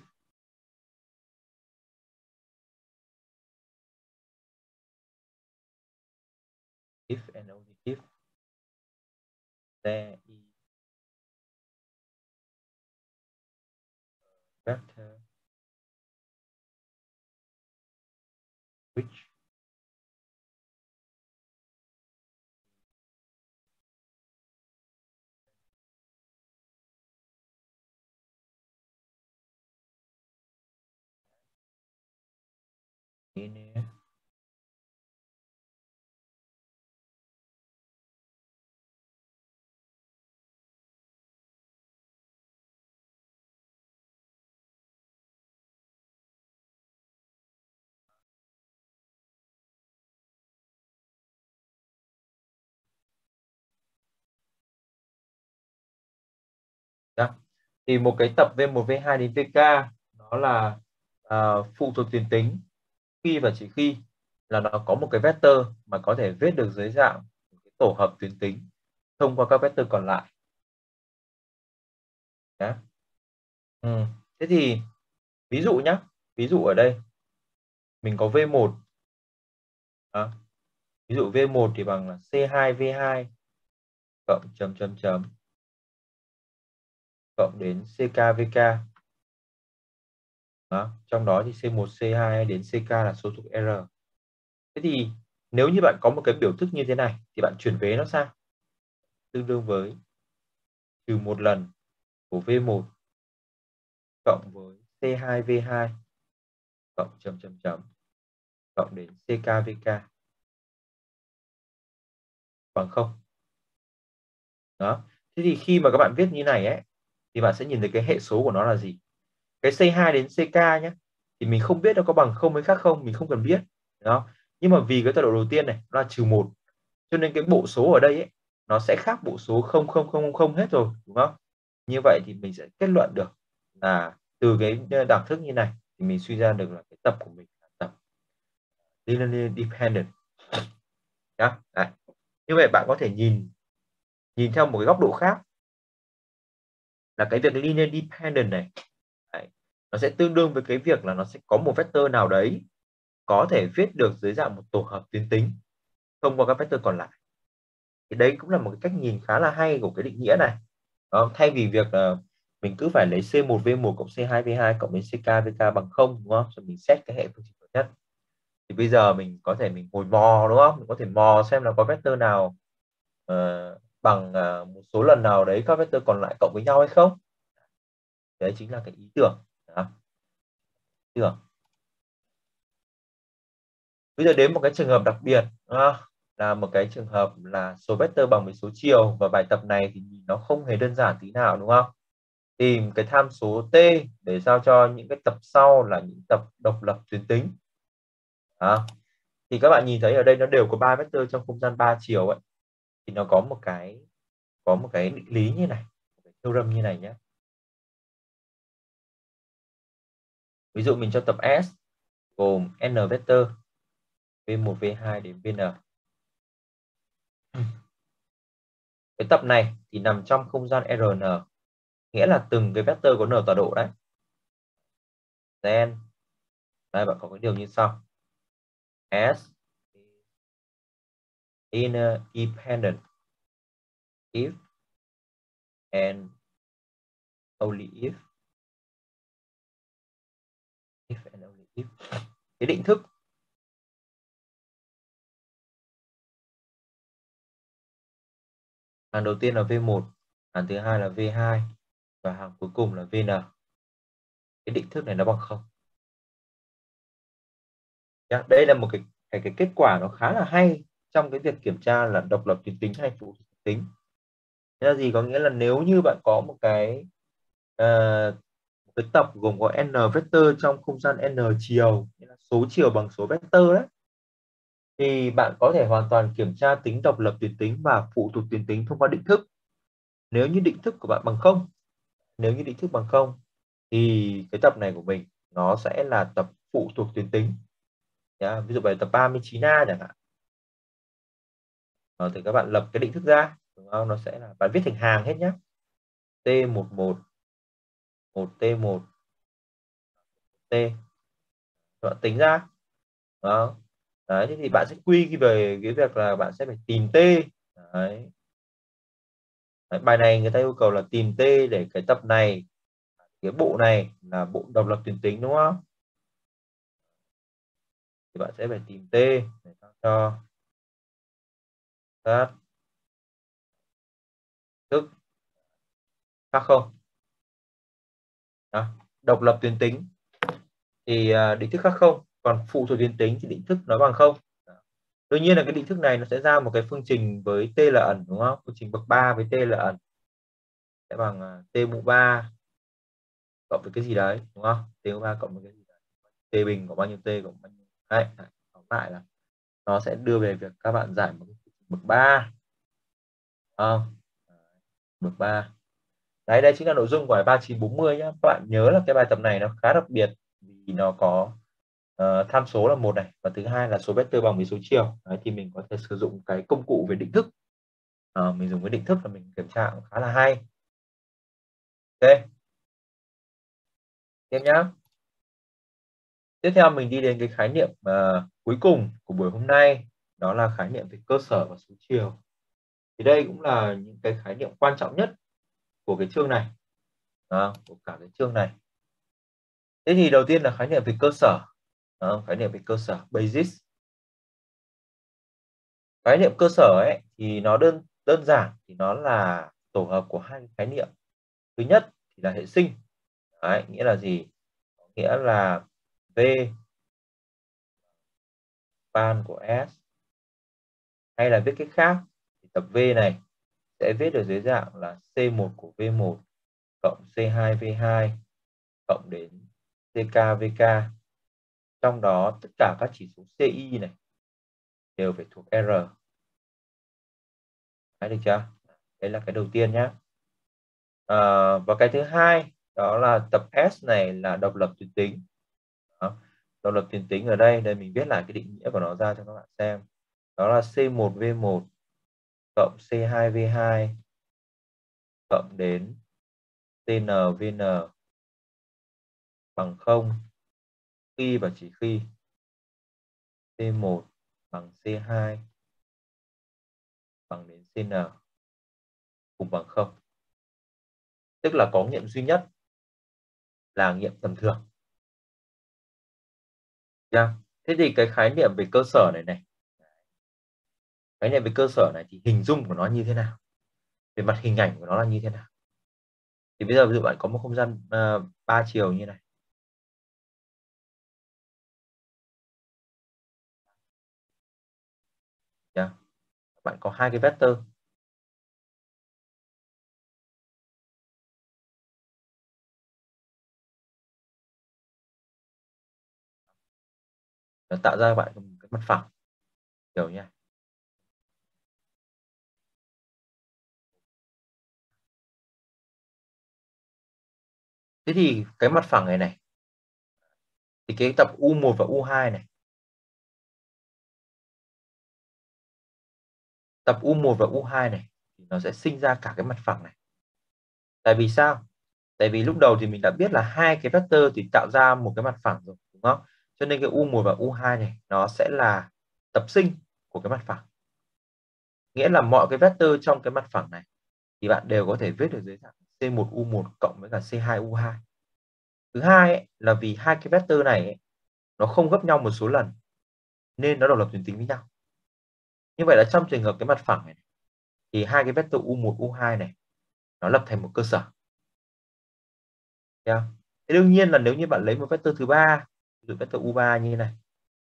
if and only if there is a vector which linear Thì một cái tập V một, V hai đến vê ca nó là uh, phụ thuộc tuyến tính khi và chỉ khi là nó có một cái vector mà có thể viết được dưới dạng một cái tổ hợp tuyến tính thông qua các vector còn lại. Đấy. Ừ. Thế thì ví dụ nhé, ví dụ ở đây mình có V một. Đó. Ví dụ V một thì bằng là C hai V hai cộng chấm chấm chấm cộng đến C K V K. Đó. Trong đó thì C một, C hai đến C K là số thuộc R. Thế thì nếu như bạn có một cái biểu thức như thế này thì bạn chuyển vế nó sang tương đương với trừ một lần của V một cộng với C hai V hai cộng chấm chấm chấm cộng đến C K V K bằng không. Đó. Thế thì khi mà các bạn viết như này ấy thì bạn sẽ nhìn thấy cái hệ số của nó là gì. Cái C hai đến C K nhé thì mình không biết nó có bằng không hay khác không, mình không cần biết. Đó. Nhưng mà vì cái tọa độ đầu tiên này nó là trừ một cho nên cái bộ số ở đây ấy, nó sẽ khác bộ số không không không không hết rồi, đúng không? Như vậy thì mình sẽ kết luận được là từ cái đẳng thức như này thì mình suy ra được là cái tập của mình là tập linearly dependent. Đó. Đấy. Như vậy bạn có thể nhìn nhìn theo một cái góc độ khác là cái việc linear dependent này đấy, nó sẽ tương đương với cái việc là nó sẽ có một vector nào đấy có thể viết được dưới dạng một tổ hợp tuyến tính thông qua các vector còn lại. Thì đấy cũng là một cái cách nhìn khá là hay của cái định nghĩa này. Đó, thay vì việc uh, mình cứ phải lấy C một V một cộng C hai V hai cộng với C K V K bằng không, đúng không? Rồi mình xét cái hệ phương trình duy nhất. Thì bây giờ mình có thể mình ngồi mò, đúng không? Mình có thể mò xem là có vector nào uh, bằng uh, một số lần nào đấy các vector còn lại cộng với nhau hay không. Đấy chính là cái ý tưởng. Đó. Ý tưởng. Bây giờ đến một cái trường hợp đặc biệt, à, là một cái trường hợp là số vector bằng với số chiều, và bài tập này thì nó không hề đơn giản tí nào, đúng không? Tìm cái tham số t để sao cho những cái tập sau là những tập độc lập tuyến tính. Đó. Thì các bạn nhìn thấy ở đây nó đều có ba vector trong không gian ba chiều ấy, thì nó có một cái có một cái định lý như này, một cái theorem như này nhé. Ví dụ mình cho tập S gồm n vector V một, V hai đến Vn. Cái tập này thì nằm trong không gian Rn, nghĩa là từng cái vector có n tọa độ đấy. Then đây bạn có cái điều như sau: S inner dependent if and only if if and only if. Cái định thức hàng đầu tiên là V một, hàng thứ hai là V hai và hàng cuối cùng là Vn. Cái định thức này nó bằng không. Đây là một cái cái, cái kết quả nó khá là hay trong cái việc kiểm tra là độc lập tuyến tính hay phụ thuộc tuyến tính. Thế là gì? Có nghĩa là nếu như bạn có một cái uh, một cái tập gồm có n vector trong không gian n chiều, số chiều bằng số vector đấy, thì bạn có thể hoàn toàn kiểm tra tính độc lập tuyến tính và phụ thuộc tuyến tính thông qua định thức. Nếu như định thức của bạn bằng không, nếu như định thức bằng không thì cái tập này của mình nó sẽ là tập phụ thuộc tuyến tính. Nhá, ví dụ bài tập ba mươi chín A chẳng hạn. Đó, thì các bạn lập cái định thức ra, đúng không? Nó sẽ là bạn viết thành hàng hết nhé. T mười một, một T một, T. Bạn tính ra. Đó. Đấy, thế thì bạn sẽ quy về cái việc là bạn sẽ phải tìm T. Đấy. Đấy, bài này người ta yêu cầu là tìm T để cái tập này, cái bộ này là bộ độc lập tuyến tính, đúng không? Thì bạn sẽ phải tìm T để cho các thức khác không. Đó. Độc lập tuyến tính thì uh, định thức khác không, còn phụ thuộc tuyến tính thì định thức nó bằng không. Đương nhiên là cái định thức này nó sẽ ra một cái phương trình với t là ẩn, đúng không? Phương trình bậc ba với t là ẩn sẽ bằng t mũ ba cộng với cái gì đấy, đúng không? T mũ ba cộng với cái gì đấy. T bình có bao nhiêu t cộng bao nhiêu. Đấy, tóm lại là nó sẽ đưa về việc các bạn giải một cái bậc ba. Không? Bậc ba. Đấy, đây chính là nội dung của bài ba chín bốn mươi nhá. Các bạn nhớ là cái bài tập này nó khá đặc biệt vì nó có uh, tham số là một này, và thứ hai là số vectơ bằng với số chiều. Đấy, thì mình có thể sử dụng cái công cụ về định thức. Uh, mình dùng cái định thức là mình kiểm tra cũng khá là hay. Ok, tiếp nhá. Tiếp theo mình đi đến cái khái niệm uh, cuối cùng của buổi hôm nay, đó là khái niệm về cơ sở và số chiều. Thì đây cũng là những cái khái niệm quan trọng nhất của cái chương này, à, của cả cái chương này. Thế thì đầu tiên là khái niệm về cơ sở, à, khái niệm về cơ sở basis. Khái niệm cơ sở ấy thì nó đơn đơn giản thì nó là tổ hợp của hai khái niệm. Thứ nhất thì là hệ sinh. Đấy, nghĩa là gì? Nghĩa là V span của S, hay là viết cách khác thì tập V này sẽ viết được dưới dạng là C một của V một cộng C hai V hai cộng đến C K V K. Trong đó tất cả các chỉ số C I này đều phải thuộc R. Đấy, được chưa? Đấy là cái đầu tiên nhé. À, và cái thứ hai đó là tập S này là độc lập tuyến tính. Đó. Độc lập tuyến tính ở đây, đây mình viết lại cái định nghĩa của nó ra cho các bạn xem. Đó là C một V một cộng C hai V hai cộng đến C N V N bằng không khi và chỉ khi C một bằng C hai bằng đến C N cùng bằng không. Tức là có nghiệm duy nhất là nghiệm tầm thường. Yeah. Thế thì cái khái niệm về cơ sở này này, khái niệm về cơ sở này thì hình dung của nó như thế nào? Về mặt hình ảnh của nó là như thế nào? Thì bây giờ ví dụ bạn có một không gian uh, ba chiều như này. Yeah. Bạn có hai cái vector. Nó tạo ra bạn một cái mặt phẳng. Hiểu nha. Thế thì cái mặt phẳng này này, thì cái tập U một và U hai này, tập U một và U hai này thì nó sẽ sinh ra cả cái mặt phẳng này. Tại vì sao? Tại vì lúc đầu thì mình đã biết là hai cái vector thì tạo ra một cái mặt phẳng rồi, đúng không? Cho nên cái U một và U hai này nó sẽ là tập sinh của cái mặt phẳng. Nghĩa là mọi cái vector trong cái mặt phẳng này thì bạn đều có thể viết được dưới dạng C một U một cộng với cả C hai U hai. Thứ hai ấy, là vì hai cái vector này ấy, nó không gấp nhau một số lần nên nó độc lập tuyến tính với nhau. Như vậy là trong trường hợp cái mặt phẳng này thì hai cái vector U một U hai này nó lập thành một cơ sở. Yeah. Thế đương nhiên là nếu như bạn lấy một vector thứ ba, ví dụ vector U ba như thế này,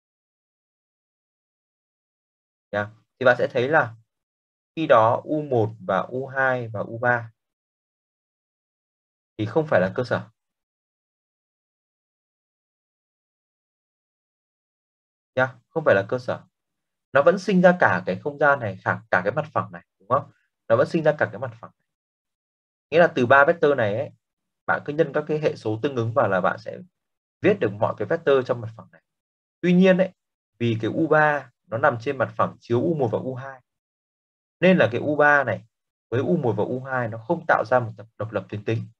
yeah, thì bạn sẽ thấy là khi đó U một và U hai và U ba thì không phải là cơ sở. Yeah, không phải là cơ sở. Nó vẫn sinh ra cả cái không gian này, cả, cả cái mặt phẳng này, đúng không? Nó vẫn sinh ra cả cái mặt phẳng này. Nghĩa là từ ba vector này ấy, bạn cứ nhân các cái hệ số tương ứng vào là bạn sẽ viết được mọi cái vector trong mặt phẳng này. Tuy nhiên ấy, vì cái U ba nó nằm trên mặt phẳng chiếu U một và U hai nên là cái U ba này với U một và U hai nó không tạo ra một tập độc lập tuyến tính.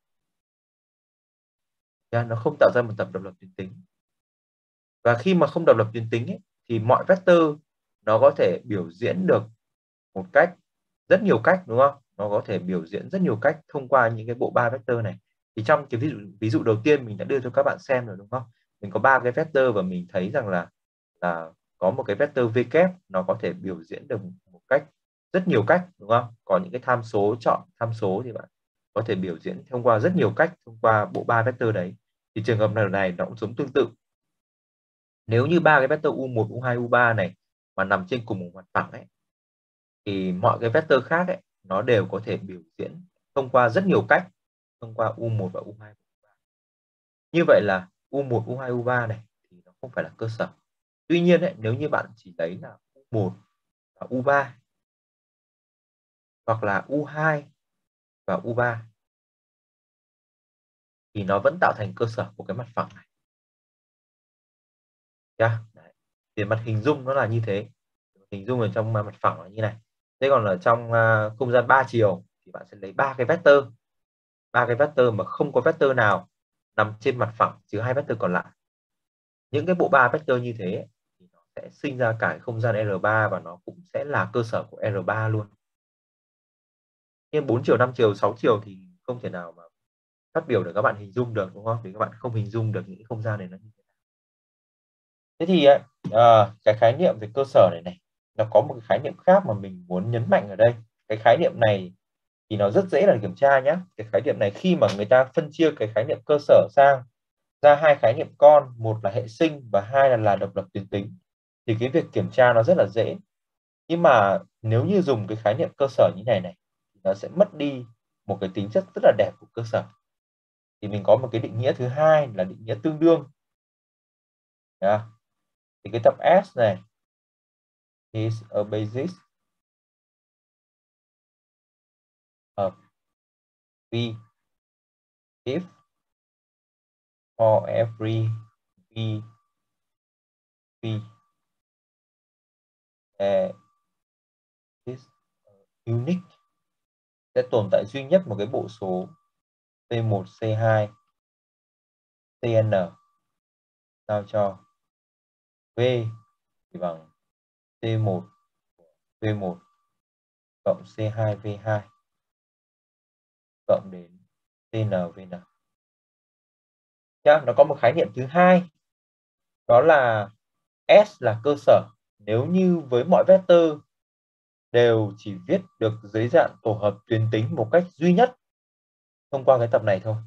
Nó không tạo ra một tập độc lập tuyến tính. Và khi mà không độc lập tuyến tính ấy, thì mọi vector nó có thể biểu diễn được một cách, rất nhiều cách, đúng không? Nó có thể biểu diễn rất nhiều cách thông qua những cái bộ ba vector này. Thì trong cái ví dụ ví dụ đầu tiên mình đã đưa cho các bạn xem rồi, đúng không? Mình có ba cái vector và mình thấy rằng là là có một cái vector v kép nó có thể biểu diễn được một cách rất nhiều cách, đúng không? Có những cái tham số, chọn tham số thì bạn có thể biểu diễn thông qua rất nhiều cách thông qua bộ ba vector đấy. Thì trường hợp này này nó cũng giống tương tự. Nếu như ba cái vector U một, U hai, U ba này mà nằm trên cùng một mặt phẳng ấy, thì mọi cái vector khác ấy nó đều có thể biểu diễn thông qua rất nhiều cách thông qua U một và U hai. Như vậy là U một, U hai, U ba này thì nó không phải là cơ sở. Tuy nhiên ấy, nếu như bạn chỉ lấy là U một và U ba hoặc là U hai và U ba thì nó vẫn tạo thành cơ sở của cái mặt phẳng này. Yeah. Đấy. Về mặt hình dung nó là như thế. Hình dung ở trong mặt phẳng là như này. Thế còn ở trong uh, không gian ba chiều thì bạn sẽ lấy ba cái vector, ba cái vector mà không có vector nào nằm trên mặt phẳng trừ hai vector còn lại. Những cái bộ ba vector như thế thì nó sẽ sinh ra cả không gian R ba và nó cũng sẽ là cơ sở của R ba luôn. Nhưng bốn chiều, năm chiều, sáu chiều thì không thể nào mà phát biểu để các bạn hình dung được, đúng không? Vì các bạn không hình dung được những không gian này nó như thế nào. Thế thì à, cái khái niệm về cơ sở này này, nó có một cái khái niệm khác mà mình muốn nhấn mạnh ở đây. Cái khái niệm này thì nó rất dễ là kiểm tra nhé. Cái khái niệm này khi mà người ta phân chia cái khái niệm cơ sở sang ra hai khái niệm con, một là hệ sinh và hai là là độc lập tuyến tính, thì cái việc kiểm tra nó rất là dễ. Nhưng mà nếu như dùng cái khái niệm cơ sở như này này, nó sẽ mất đi một cái tính chất rất là đẹp của cơ sở. Thì mình có một cái định nghĩa thứ hai là định nghĩa tương đương. Yeah. Thì cái tập S này is a basis of V if for every V V uh, is unique, sẽ tồn tại duy nhất một cái bộ số C một, C hai, Cn sao cho V thì bằng C một V một cộng C hai V hai cộng đến Cn Vn. Nhá, nó có một khái niệm thứ hai, đó là S là cơ sở nếu như với mọi vector đều chỉ viết được dưới dạng tổ hợp tuyến tính một cách duy nhất thông qua cái tập này thôi.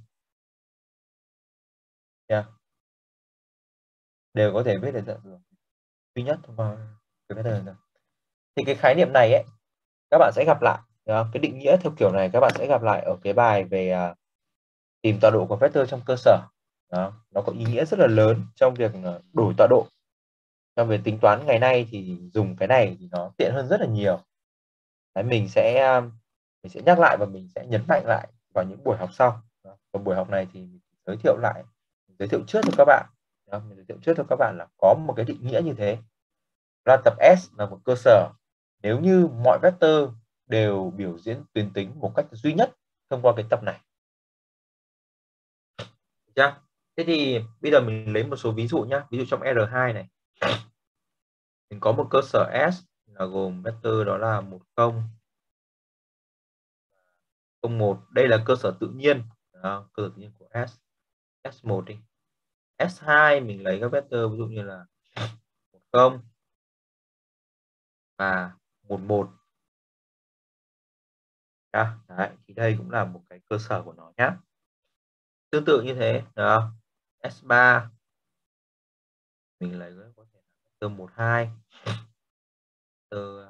Yeah. Đều có thể viết được dạng duy nhất thông qua cái vector này. Thì cái khái niệm này ấy, các bạn sẽ gặp lại, cái định nghĩa theo kiểu này các bạn sẽ gặp lại ở cái bài về uh, tìm tọa độ của vector trong cơ sở. Đó. Nó có ý nghĩa rất là lớn trong việc đổi tọa độ. Trong việc tính toán ngày nay thì dùng cái này thì nó tiện hơn rất là nhiều. Đấy, mình sẽ mình sẽ nhắc lại và mình sẽ nhấn mạnh lại vào những buổi học sau. Ở buổi học này thì mình giới thiệu lại, giới thiệu trước cho các bạn. Đó, mình giới thiệu trước cho các bạn là có một cái định nghĩa như thế. Là tập S là một cơ sở nếu như mọi vector đều biểu diễn tuyến tính một cách duy nhất thông qua cái tập này. Được. Thế thì bây giờ mình lấy một số ví dụ nhé. Ví dụ trong R hai này, mình có một cơ sở S là gồm vector đó là một không, không một. Đây là cơ sở tự nhiên, đó, cơ sở tự nhiên của S. S một đi. S hai mình lấy các vector ví dụ như là một không và một một. Đấy, thì đây cũng là một cái cơ sở của nó nhé. Tương tự như thế, đó. S ba mình lấy có thể là vector một hai. Vector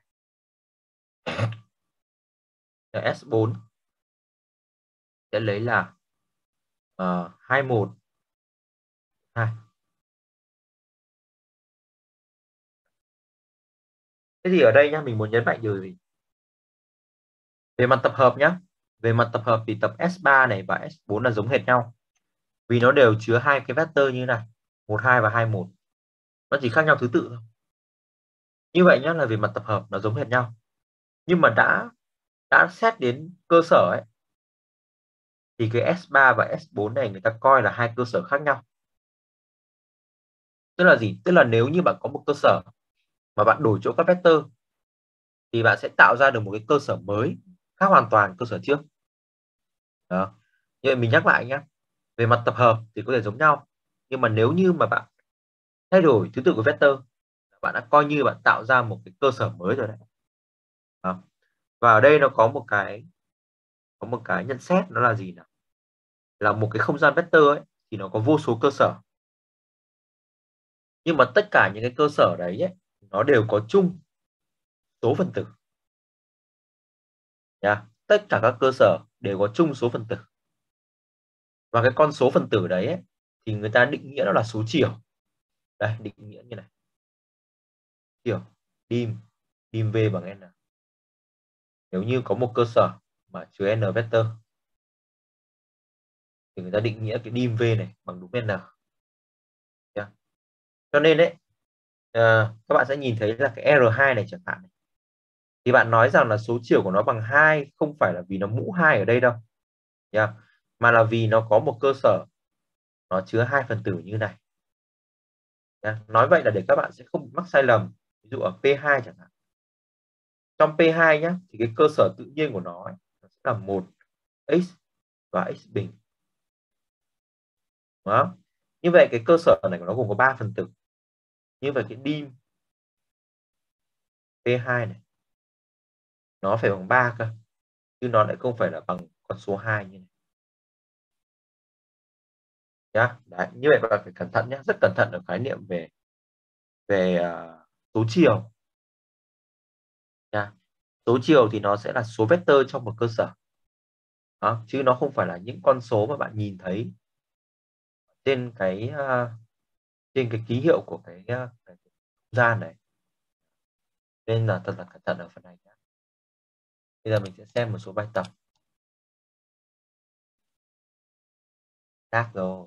S bốn sẽ lấy là uh, hai một hai. Thế thì ở đây nhá, mình muốn nhấn mạnh điều gì? Về mặt tập hợp nhá. Về mặt tập hợp thì tập S ba này và S bốn là giống hệt nhau. Vì nó đều chứa hai cái vector như này, một hai và hai một. Nó chỉ khác nhau thứ tự thôi. Như vậy nhá, là về mặt tập hợp nó giống hệt nhau. Nhưng mà đã đã xét đến cơ sở ấy thì cái S ba và S bốn này người ta coi là hai cơ sở khác nhau. Tức là gì? Tức là nếu như bạn có một cơ sở mà bạn đổi chỗ các vector thì bạn sẽ tạo ra được một cái cơ sở mới khác hoàn toàn cơ sở trước. Đó. Như vậy mình nhắc lại nhé. Về mặt tập hợp thì có thể giống nhau. Nhưng mà nếu như mà bạn thay đổi thứ tự của vector, bạn đã coi như bạn tạo ra một cái cơ sở mới rồi đấy. Đó. Và ở đây nó có một cái có một cái nhận xét, nó là gì nào? Là một cái không gian vector ấy thì nó có vô số cơ sở. Nhưng mà tất cả những cái cơ sở đấy ấy, nó đều có chung số phần tử. Nha. Tất cả các cơ sở đều có chung số phần tử. Và cái con số phần tử đấy ấy, thì người ta định nghĩa nó là số chiều. Đây, định nghĩa như này. Chiều dim dim V bằng n. Nếu như có một cơ sở mà chứa n vector thì người ta định nghĩa cái dim V này bằng đúng n. Yeah. Cho nên đấy uh, các bạn sẽ nhìn thấy là cái R hai này chẳng hạn, thì bạn nói rằng là số chiều của nó bằng hai không phải là vì nó mũ hai ở đây đâu. Yeah. Mà là vì nó có một cơ sở nó chứa hai phần tử như này. Yeah. Nói vậy là để các bạn sẽ không mắc sai lầm. Ví dụ ở P hai chẳng hạn. Trong P hai nhá, thì cái cơ sở tự nhiên của nó, ấy, nó sẽ là một x và x bình. Đúng không? Như vậy cái cơ sở này của nó gồm có ba phần tử. Như vậy cái dim P hai này nó phải bằng ba cơ, chứ nó lại không phải là bằng con số hai như này. Nhá. Đấy, như vậy các bạn phải cẩn thận nhé, rất cẩn thận ở khái niệm về về uh, số chiều. Nhá. Số chiều thì nó sẽ là số vector trong một cơ sở. Đó, chứ nó không phải là những con số mà bạn nhìn thấy trên cái uh, trên cái ký hiệu của cái, uh, cái không gian này. Nên là thật là cẩn thận ở phần này nhé. Bây giờ mình sẽ xem một số bài tập khác rồi.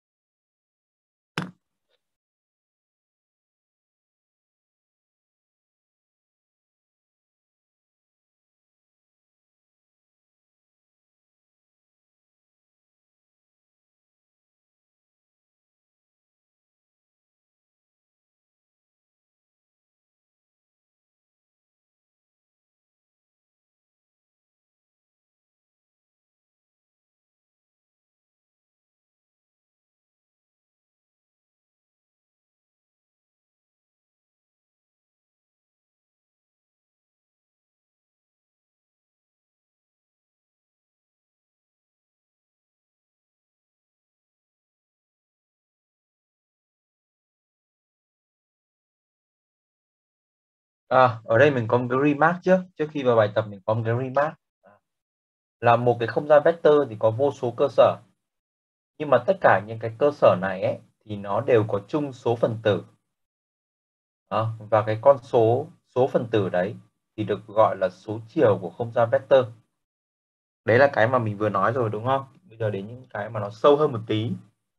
À, ở đây mình có một cái remark trước trước khi vào bài tập mình có một cái remark là một cái không gian vector thì có vô số cơ sở, nhưng mà tất cả những cái cơ sở này ấy, thì nó đều có chung số phần tử. Đó, và cái con số số phần tử đấy thì được gọi là số chiều của không gian vector. Đấy là cái mà mình vừa nói rồi đúng không? Bây giờ đến những cái mà nó sâu hơn một tí.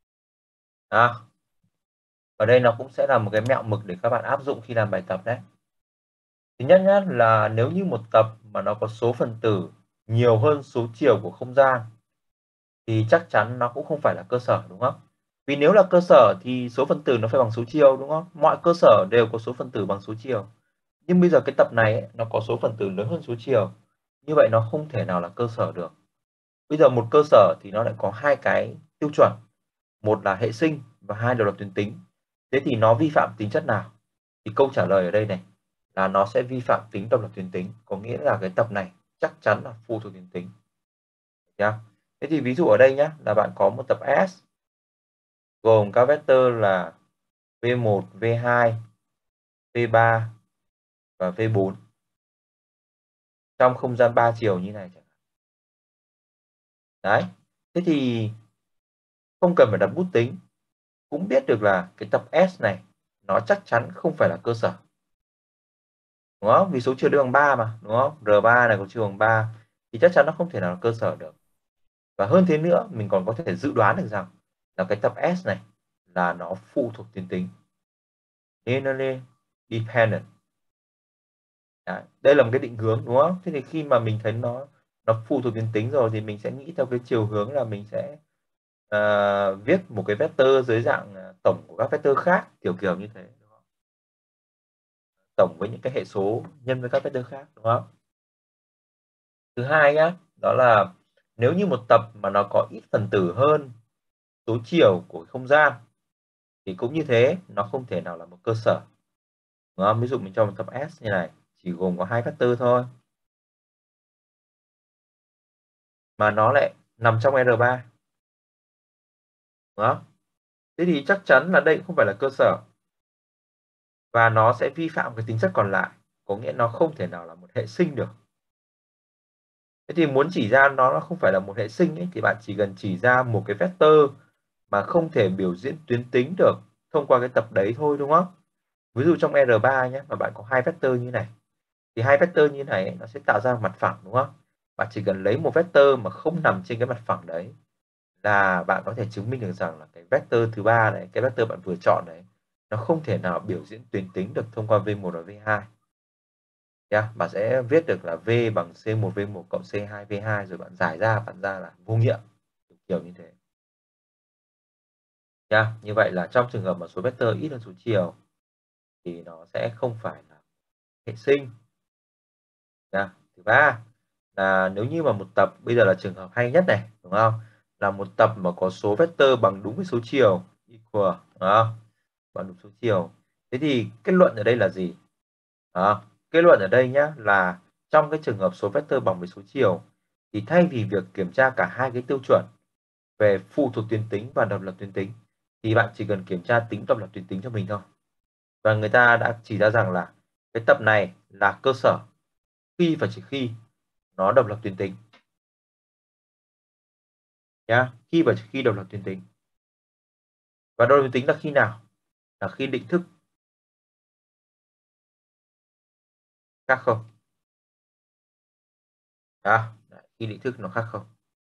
À, ở đây nó cũng sẽ là một cái mẹo mực để các bạn áp dụng khi làm bài tập đấy. Thứ nhất nhất là nếu như một tập mà nó có số phần tử nhiều hơn số chiều của không gian thì chắc chắn nó cũng không phải là cơ sở, đúng không? Vì nếu là cơ sở thì số phần tử nó phải bằng số chiều, đúng không? Mọi cơ sở đều có số phần tử bằng số chiều. Nhưng bây giờ cái tập này ấy, nó có số phần tử lớn hơn số chiều. Như vậy nó không thể nào là cơ sở được. Bây giờ một cơ sở thì nó lại có hai cái tiêu chuẩn. Một là hệ sinh và hai là độc lập tuyến tính. Thế thì nó vi phạm tính chất nào? Thì câu trả lời ở đây này là nó sẽ vi phạm tính độc lập tuyến tính. Có nghĩa là cái tập này chắc chắn là phụ thuộc tuyến tính. Được. Thế thì ví dụ ở đây nhé, là bạn có một tập S gồm các vector là V một, V hai, V ba và V bốn trong không gian ba chiều như này. Đấy. Thế thì không cần phải đặt bút tính, cũng biết được là cái tập S này nó chắc chắn không phải là cơ sở. Đúng không? Vì số chiều đều bằng ba mà, đúng không? R ba này có chiều bằng ba thì chắc chắn nó không thể nào là cơ sở được. Và hơn thế nữa, mình còn có thể dự đoán được rằng là cái tập S này là nó phụ thuộc tuyến tính. Linearly dependent. Đấy. Đây là một cái định hướng, đúng không? Thế thì khi mà mình thấy nó nó phụ thuộc tuyến tính rồi thì mình sẽ nghĩ theo cái chiều hướng là mình sẽ uh, viết một cái vector dưới dạng tổng của các vector khác, kiểu kiểu như thế, đúng không? Tổng với những cái hệ số nhân với các vector khác, đúng không? Thứ hai nhá, đó là nếu như một tập mà nó có ít phần tử hơn số chiều của không gian thì cũng như thế, nó không thể nào là một cơ sở. Đúng không? Ví dụ mình cho một tập S như này chỉ gồm có hai vector thôi mà nó lại nằm trong R ba. Đúng không? Thế thì chắc chắn là đây cũng không phải là cơ sở và nó sẽ vi phạm cái tính chất còn lại, có nghĩa nó không thể nào là một hệ sinh được. Thế thì muốn chỉ ra nó không phải là một hệ sinh ấy, thì bạn chỉ cần chỉ ra một cái vector mà không thể biểu diễn tuyến tính được thông qua cái tập đấy thôi, đúng không? Ví dụ trong R ba nhé, mà bạn có hai vector như này thì hai vector như này nó sẽ tạo ra mặt phẳng, đúng không? Bạn chỉ cần lấy một vector mà không nằm trên cái mặt phẳng đấy là bạn có thể chứng minh được rằng là cái vector thứ ba này, cái vector bạn vừa chọn đấy, nó không thể nào biểu diễn tuyến tính được thông qua V một và V hai. Yeah, bạn sẽ viết được là V bằng C một V một cộng C hai V hai rồi bạn giải ra, bạn ra là vô nghiệm, kiểu như thế. Yeah, như vậy là trong trường hợp mà số vector ít hơn số chiều thì nó sẽ không phải là hệ sinh. Yeah. Thứ ba là nếu như mà một tập, bây giờ là trường hợp hay nhất này, đúng không? Là một tập mà có số vector bằng đúng với số chiều, equal, đúng không? Bằng đúng số chiều. Thế thì kết luận ở đây là gì? Đó. Kết luận ở đây nhá là trong cái trường hợp số vector bằng với số chiều thì thay vì việc kiểm tra cả hai cái tiêu chuẩn về phụ thuộc tuyến tính và độc lập tuyến tính thì bạn chỉ cần kiểm tra tính độc lập tuyến tính cho mình thôi. Và người ta đã chỉ ra rằng là cái tập này là cơ sở khi và chỉ khi nó độc lập tuyến tính. Nhá, khi và chỉ khi độc lập tuyến tính. Và độc lập tuyến tính là khi nào? Là khi định thức khác không. Đó, khi định thức nó khác không.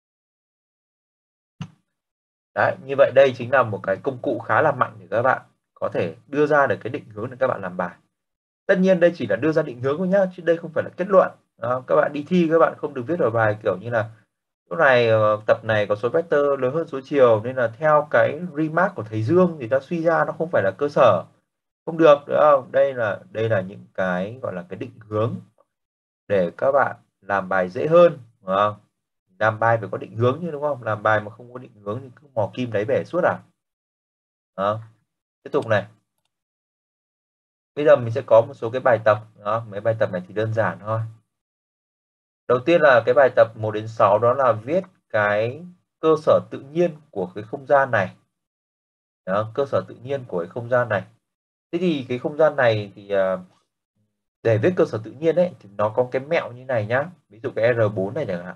Đấy, như vậy đây chính là một cái công cụ khá là mạnh để các bạn có thể đưa ra được cái định hướng để các bạn làm bài. Tất nhiên đây chỉ là đưa ra định hướng thôi nhá, chứ đây không phải là kết luận. Đó, các bạn đi thi các bạn không được viết ở bài kiểu như là chỗ này tập này có số vector lớn hơn số chiều nên là theo cái remark của thầy Dương thì ta suy ra nó không phải là cơ sở. Không được, đúng không? Đây là đây là những cái gọi là cái định hướng để các bạn làm bài dễ hơn, đúng không? Làm bài phải có định hướng chứ, đúng không? Làm bài mà không có định hướng thì cứ mò kim đáy bể suốt à. Đó. Tiếp tục này. Bây giờ mình sẽ có một số cái bài tập, đó, mấy bài tập này thì đơn giản thôi. Đầu tiên là cái bài tập một đến sáu đó là viết cái cơ sở tự nhiên của cái không gian này. Đó, cơ sở tự nhiên của cái không gian này. Thế thì cái không gian này thì để viết cơ sở tự nhiên ấy thì nó có cái mẹo như này nhá. Ví dụ cái R bốn này chẳng hạn.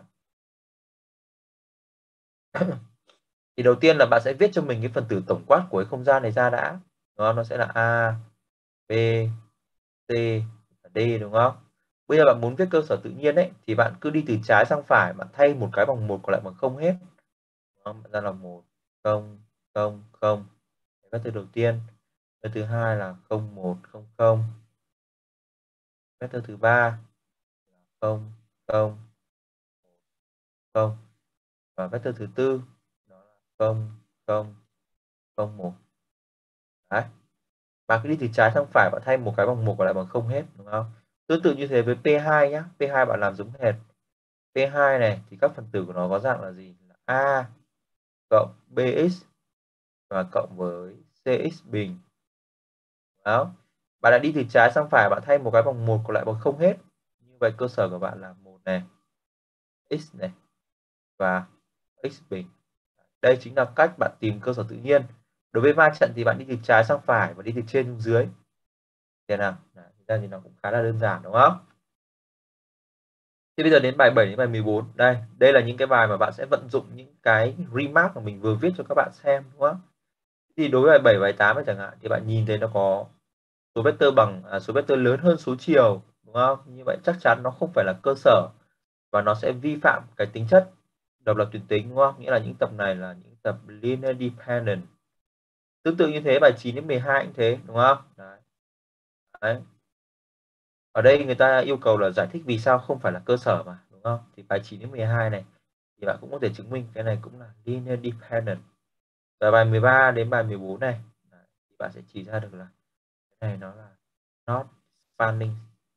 Thì đầu tiên là bạn sẽ viết cho mình cái phần tử tổng quát của cái không gian này ra đã. Đó, nó sẽ là A, B, C, D, đúng không? Bây giờ bạn muốn viết cơ sở tự nhiên ấy thì bạn cứ đi từ trái sang phải, bạn thay một cái bằng một còn lại bằng không hết. Đó, bạn ra là một, không, không, không. Vector đầu tiên. Vector thứ hai là không, một, không, không. Vector thứ ba là không, không, không. Và vector thứ tư đó là không, không, không, một. Đấy. Bạn cứ đi từ trái sang phải, bạn thay một cái bằng một còn lại bằng không hết, đúng không? Tương tự như thế với P hai nhá. P hai bạn làm giống hệt. P hai này thì các phần tử của nó có dạng là gì? Là A cộng Bx và cộng với Cx bình. Đó. Bạn đã đi từ trái sang phải, bạn thay một cái bằng một còn lại bằng không hết. Như vậy cơ sở của bạn là một này, x này và x bình. Đây chính là cách bạn tìm cơ sở tự nhiên. Đối với ma trận thì bạn đi từ trái sang phải và đi từ trên xuống dưới. Thế nào? Thực ra thì nó cũng khá là đơn giản, đúng không? Thì bây giờ đến bài bảy đến bài mười bốn. Đây, đây là những cái bài mà bạn sẽ vận dụng những cái remark mà mình vừa viết cho các bạn xem, đúng không? Thì đối với bài bảy, bài tám này chẳng hạn thì bạn nhìn thấy nó có số vector bằng à, số vector lớn hơn số chiều, đúng không? Như vậy chắc chắn nó không phải là cơ sở và nó sẽ vi phạm cái tính chất độc lập tuyến tính, đúng không? Nghĩa là những tập này là những tập linear dependent. Tương tự như thế bài chín đến mười hai cũng thế, đúng không? Đấy. Đấy. Ở đây người ta yêu cầu là giải thích vì sao không phải là cơ sở mà, đúng không? Thì bài chín đến mười hai này thì bạn cũng có thể chứng minh cái này cũng là linear dependent. Và bài mười ba đến bài mười bốn này thì bạn sẽ chỉ ra được là cái này nó là not spanning.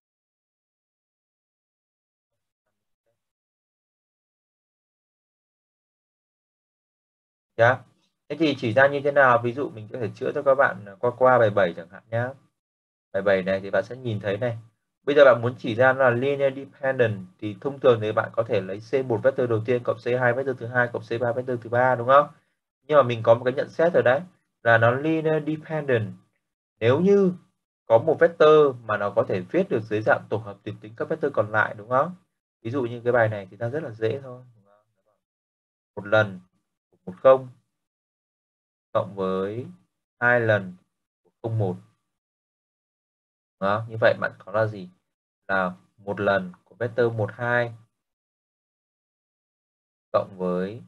Yeah. Thế thì chỉ ra như thế nào? Ví dụ mình có thể chữa cho các bạn qua qua bài bảy chẳng hạn nhá. Bài bảy này thì bạn sẽ nhìn thấy này. Bây giờ bạn muốn chỉ ra là linear dependent thì thông thường thì bạn có thể lấy C một vector đầu tiên cộng C hai vector thứ hai cộng C ba vector thứ ba, đúng không? Nhưng mà mình có một cái nhận xét rồi đấy là nó linear dependent nếu như có một vector mà nó có thể viết được dưới dạng tổ hợp tuyến tính các vector còn lại, đúng không? Ví dụ như cái bài này thì ta rất là dễ thôi. Một lần một không cộng với hai lần không một. Đó, như vậy bạn có là gì? Là một lần của vector một hai cộng với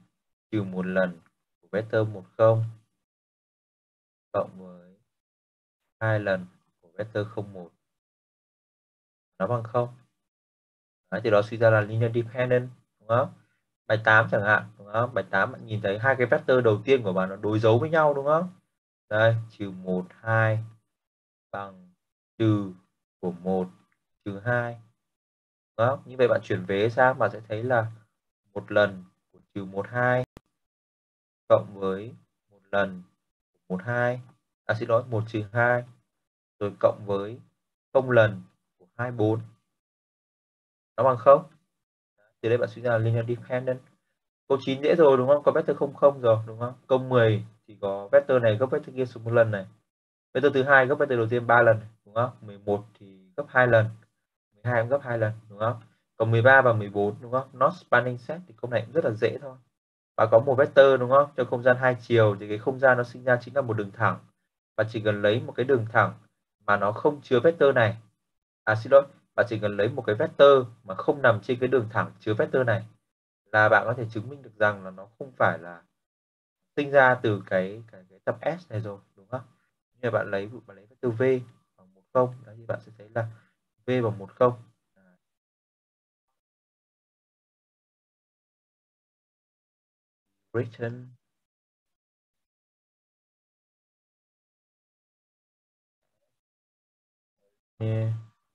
trừ một lần của vector một không cộng với hai lần của vector không một nó bằng không. Đấy, thì đó suy ra là linear dependent, đúng không? Bài tám chẳng hạn, đúng không? Bài tám bạn nhìn thấy hai cái vector đầu tiên của bạn nó đối dấu với nhau, đúng không? Đây, trừ một, hai bằng trừ của một trừ hai. Đúng không? Như vậy bạn chuyển vế sang bạn sẽ thấy là một lần của trừ một, hai cộng với một lần của một, hai, à xin lỗi, một trừ hai rồi cộng với không lần của hai, bốn nó bằng không. Từ đây bạn suy ra là linear dependent. Câu chín dễ rồi đúng không? Có vector không không rồi đúng không? Câu mười thì có vector này gấp vector kia số một lần này. Vector thứ hai gấp vector đầu tiên ba lần đúng không? mười một thì gấp hai lần, mười hai cũng gấp hai lần đúng không? Còn mười ba và mười bốn đúng không? Not spanning set thì câu này cũng rất là dễ thôi. Và có một vector đúng không? Trong không gian hai chiều thì cái không gian nó sinh ra chính là một đường thẳng. Và chỉ cần lấy một cái đường thẳng mà nó không chứa vector này. À xin lỗi, bạn chỉ cần lấy một cái vector mà không nằm trên cái đường thẳng chứa vector này là bạn có thể chứng minh được rằng là nó không phải là sinh ra từ cái cái, cái tập S này rồi, đúng không? Như bạn lấy bạn lấy vector V bằng một không, đó thì bạn sẽ thấy là V bằng một không. Written yeah.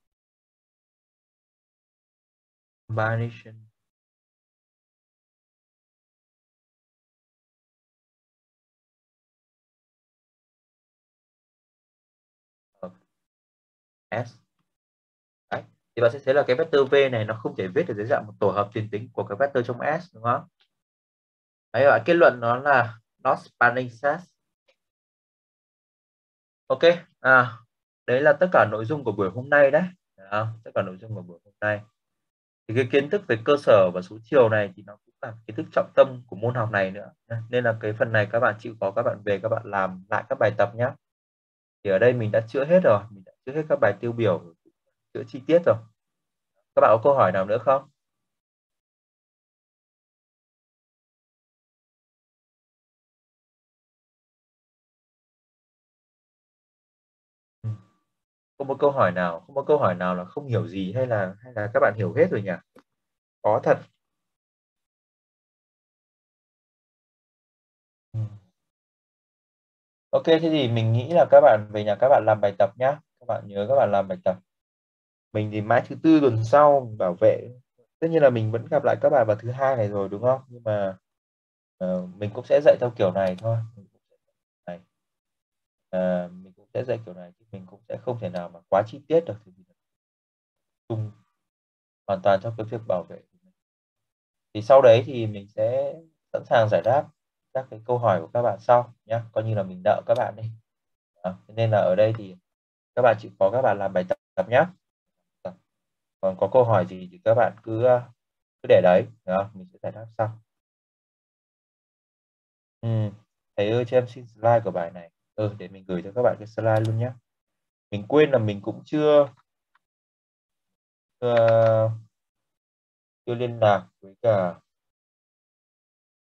Combination of S. Đấy. Thì bạn sẽ thấy là cái vector V này nó không thể viết được dưới dạng một tổ hợp tuyến tính của cái vector trong S, đúng không? Đấy, bạn kết luận nó là not spanning set. Ok, à, đấy là tất cả nội dung của buổi hôm nay đấy. Đó, tất cả nội dung của buổi hôm nay. Thì cái kiến thức về cơ sở và số chiều này thì nó cũng là kiến thức trọng tâm của môn học này nữa. Nên là cái phần này các bạn chịu khó các bạn về các bạn làm lại các bài tập nhé. Thì ở đây mình đã chữa hết rồi, mình đã chữa hết các bài tiêu biểu, chữa chi tiết rồi. Các bạn có câu hỏi nào nữa không? Ừ. Không có câu hỏi nào, không có câu hỏi nào là không hiểu gì hay là hay là các bạn hiểu hết rồi nhỉ? Có thật. Ừ. Ok, thế thì mình nghĩ là các bạn về nhà các bạn làm bài tập nhá. Các bạn nhớ các bạn làm bài tập. Mình thì mãi thứ tư tuần sau mình bảo vệ. Tất nhiên là mình vẫn gặp lại các bạn vào thứ hai này rồi đúng không? Nhưng mà ờ, mình cũng sẽ dạy theo kiểu này thôi. Mình cũng sẽ này. Ờ, mình cũng sẽ dạy kiểu này chứ mình cũng sẽ không thể nào mà quá chi tiết được thì mình chung hoàn toàn cho cái việc bảo vệ. Thì sau đấy thì mình sẽ sẵn sàng giải đáp các cái câu hỏi của các bạn sau nhé, coi như là mình nợ các bạn đi. Đó. Nên là ở đây thì các bạn chịu khó các bạn làm bài tập nhé. Còn có câu hỏi gì thì các bạn cứ cứ để đấy, đó mình sẽ giải đáp sau. Ừ. Thầy ơi cho em xin slide của bài này. Ừ, để mình gửi cho các bạn cái slide luôn nhé. Mình quên là mình cũng chưa uh, chưa liên lạc với cả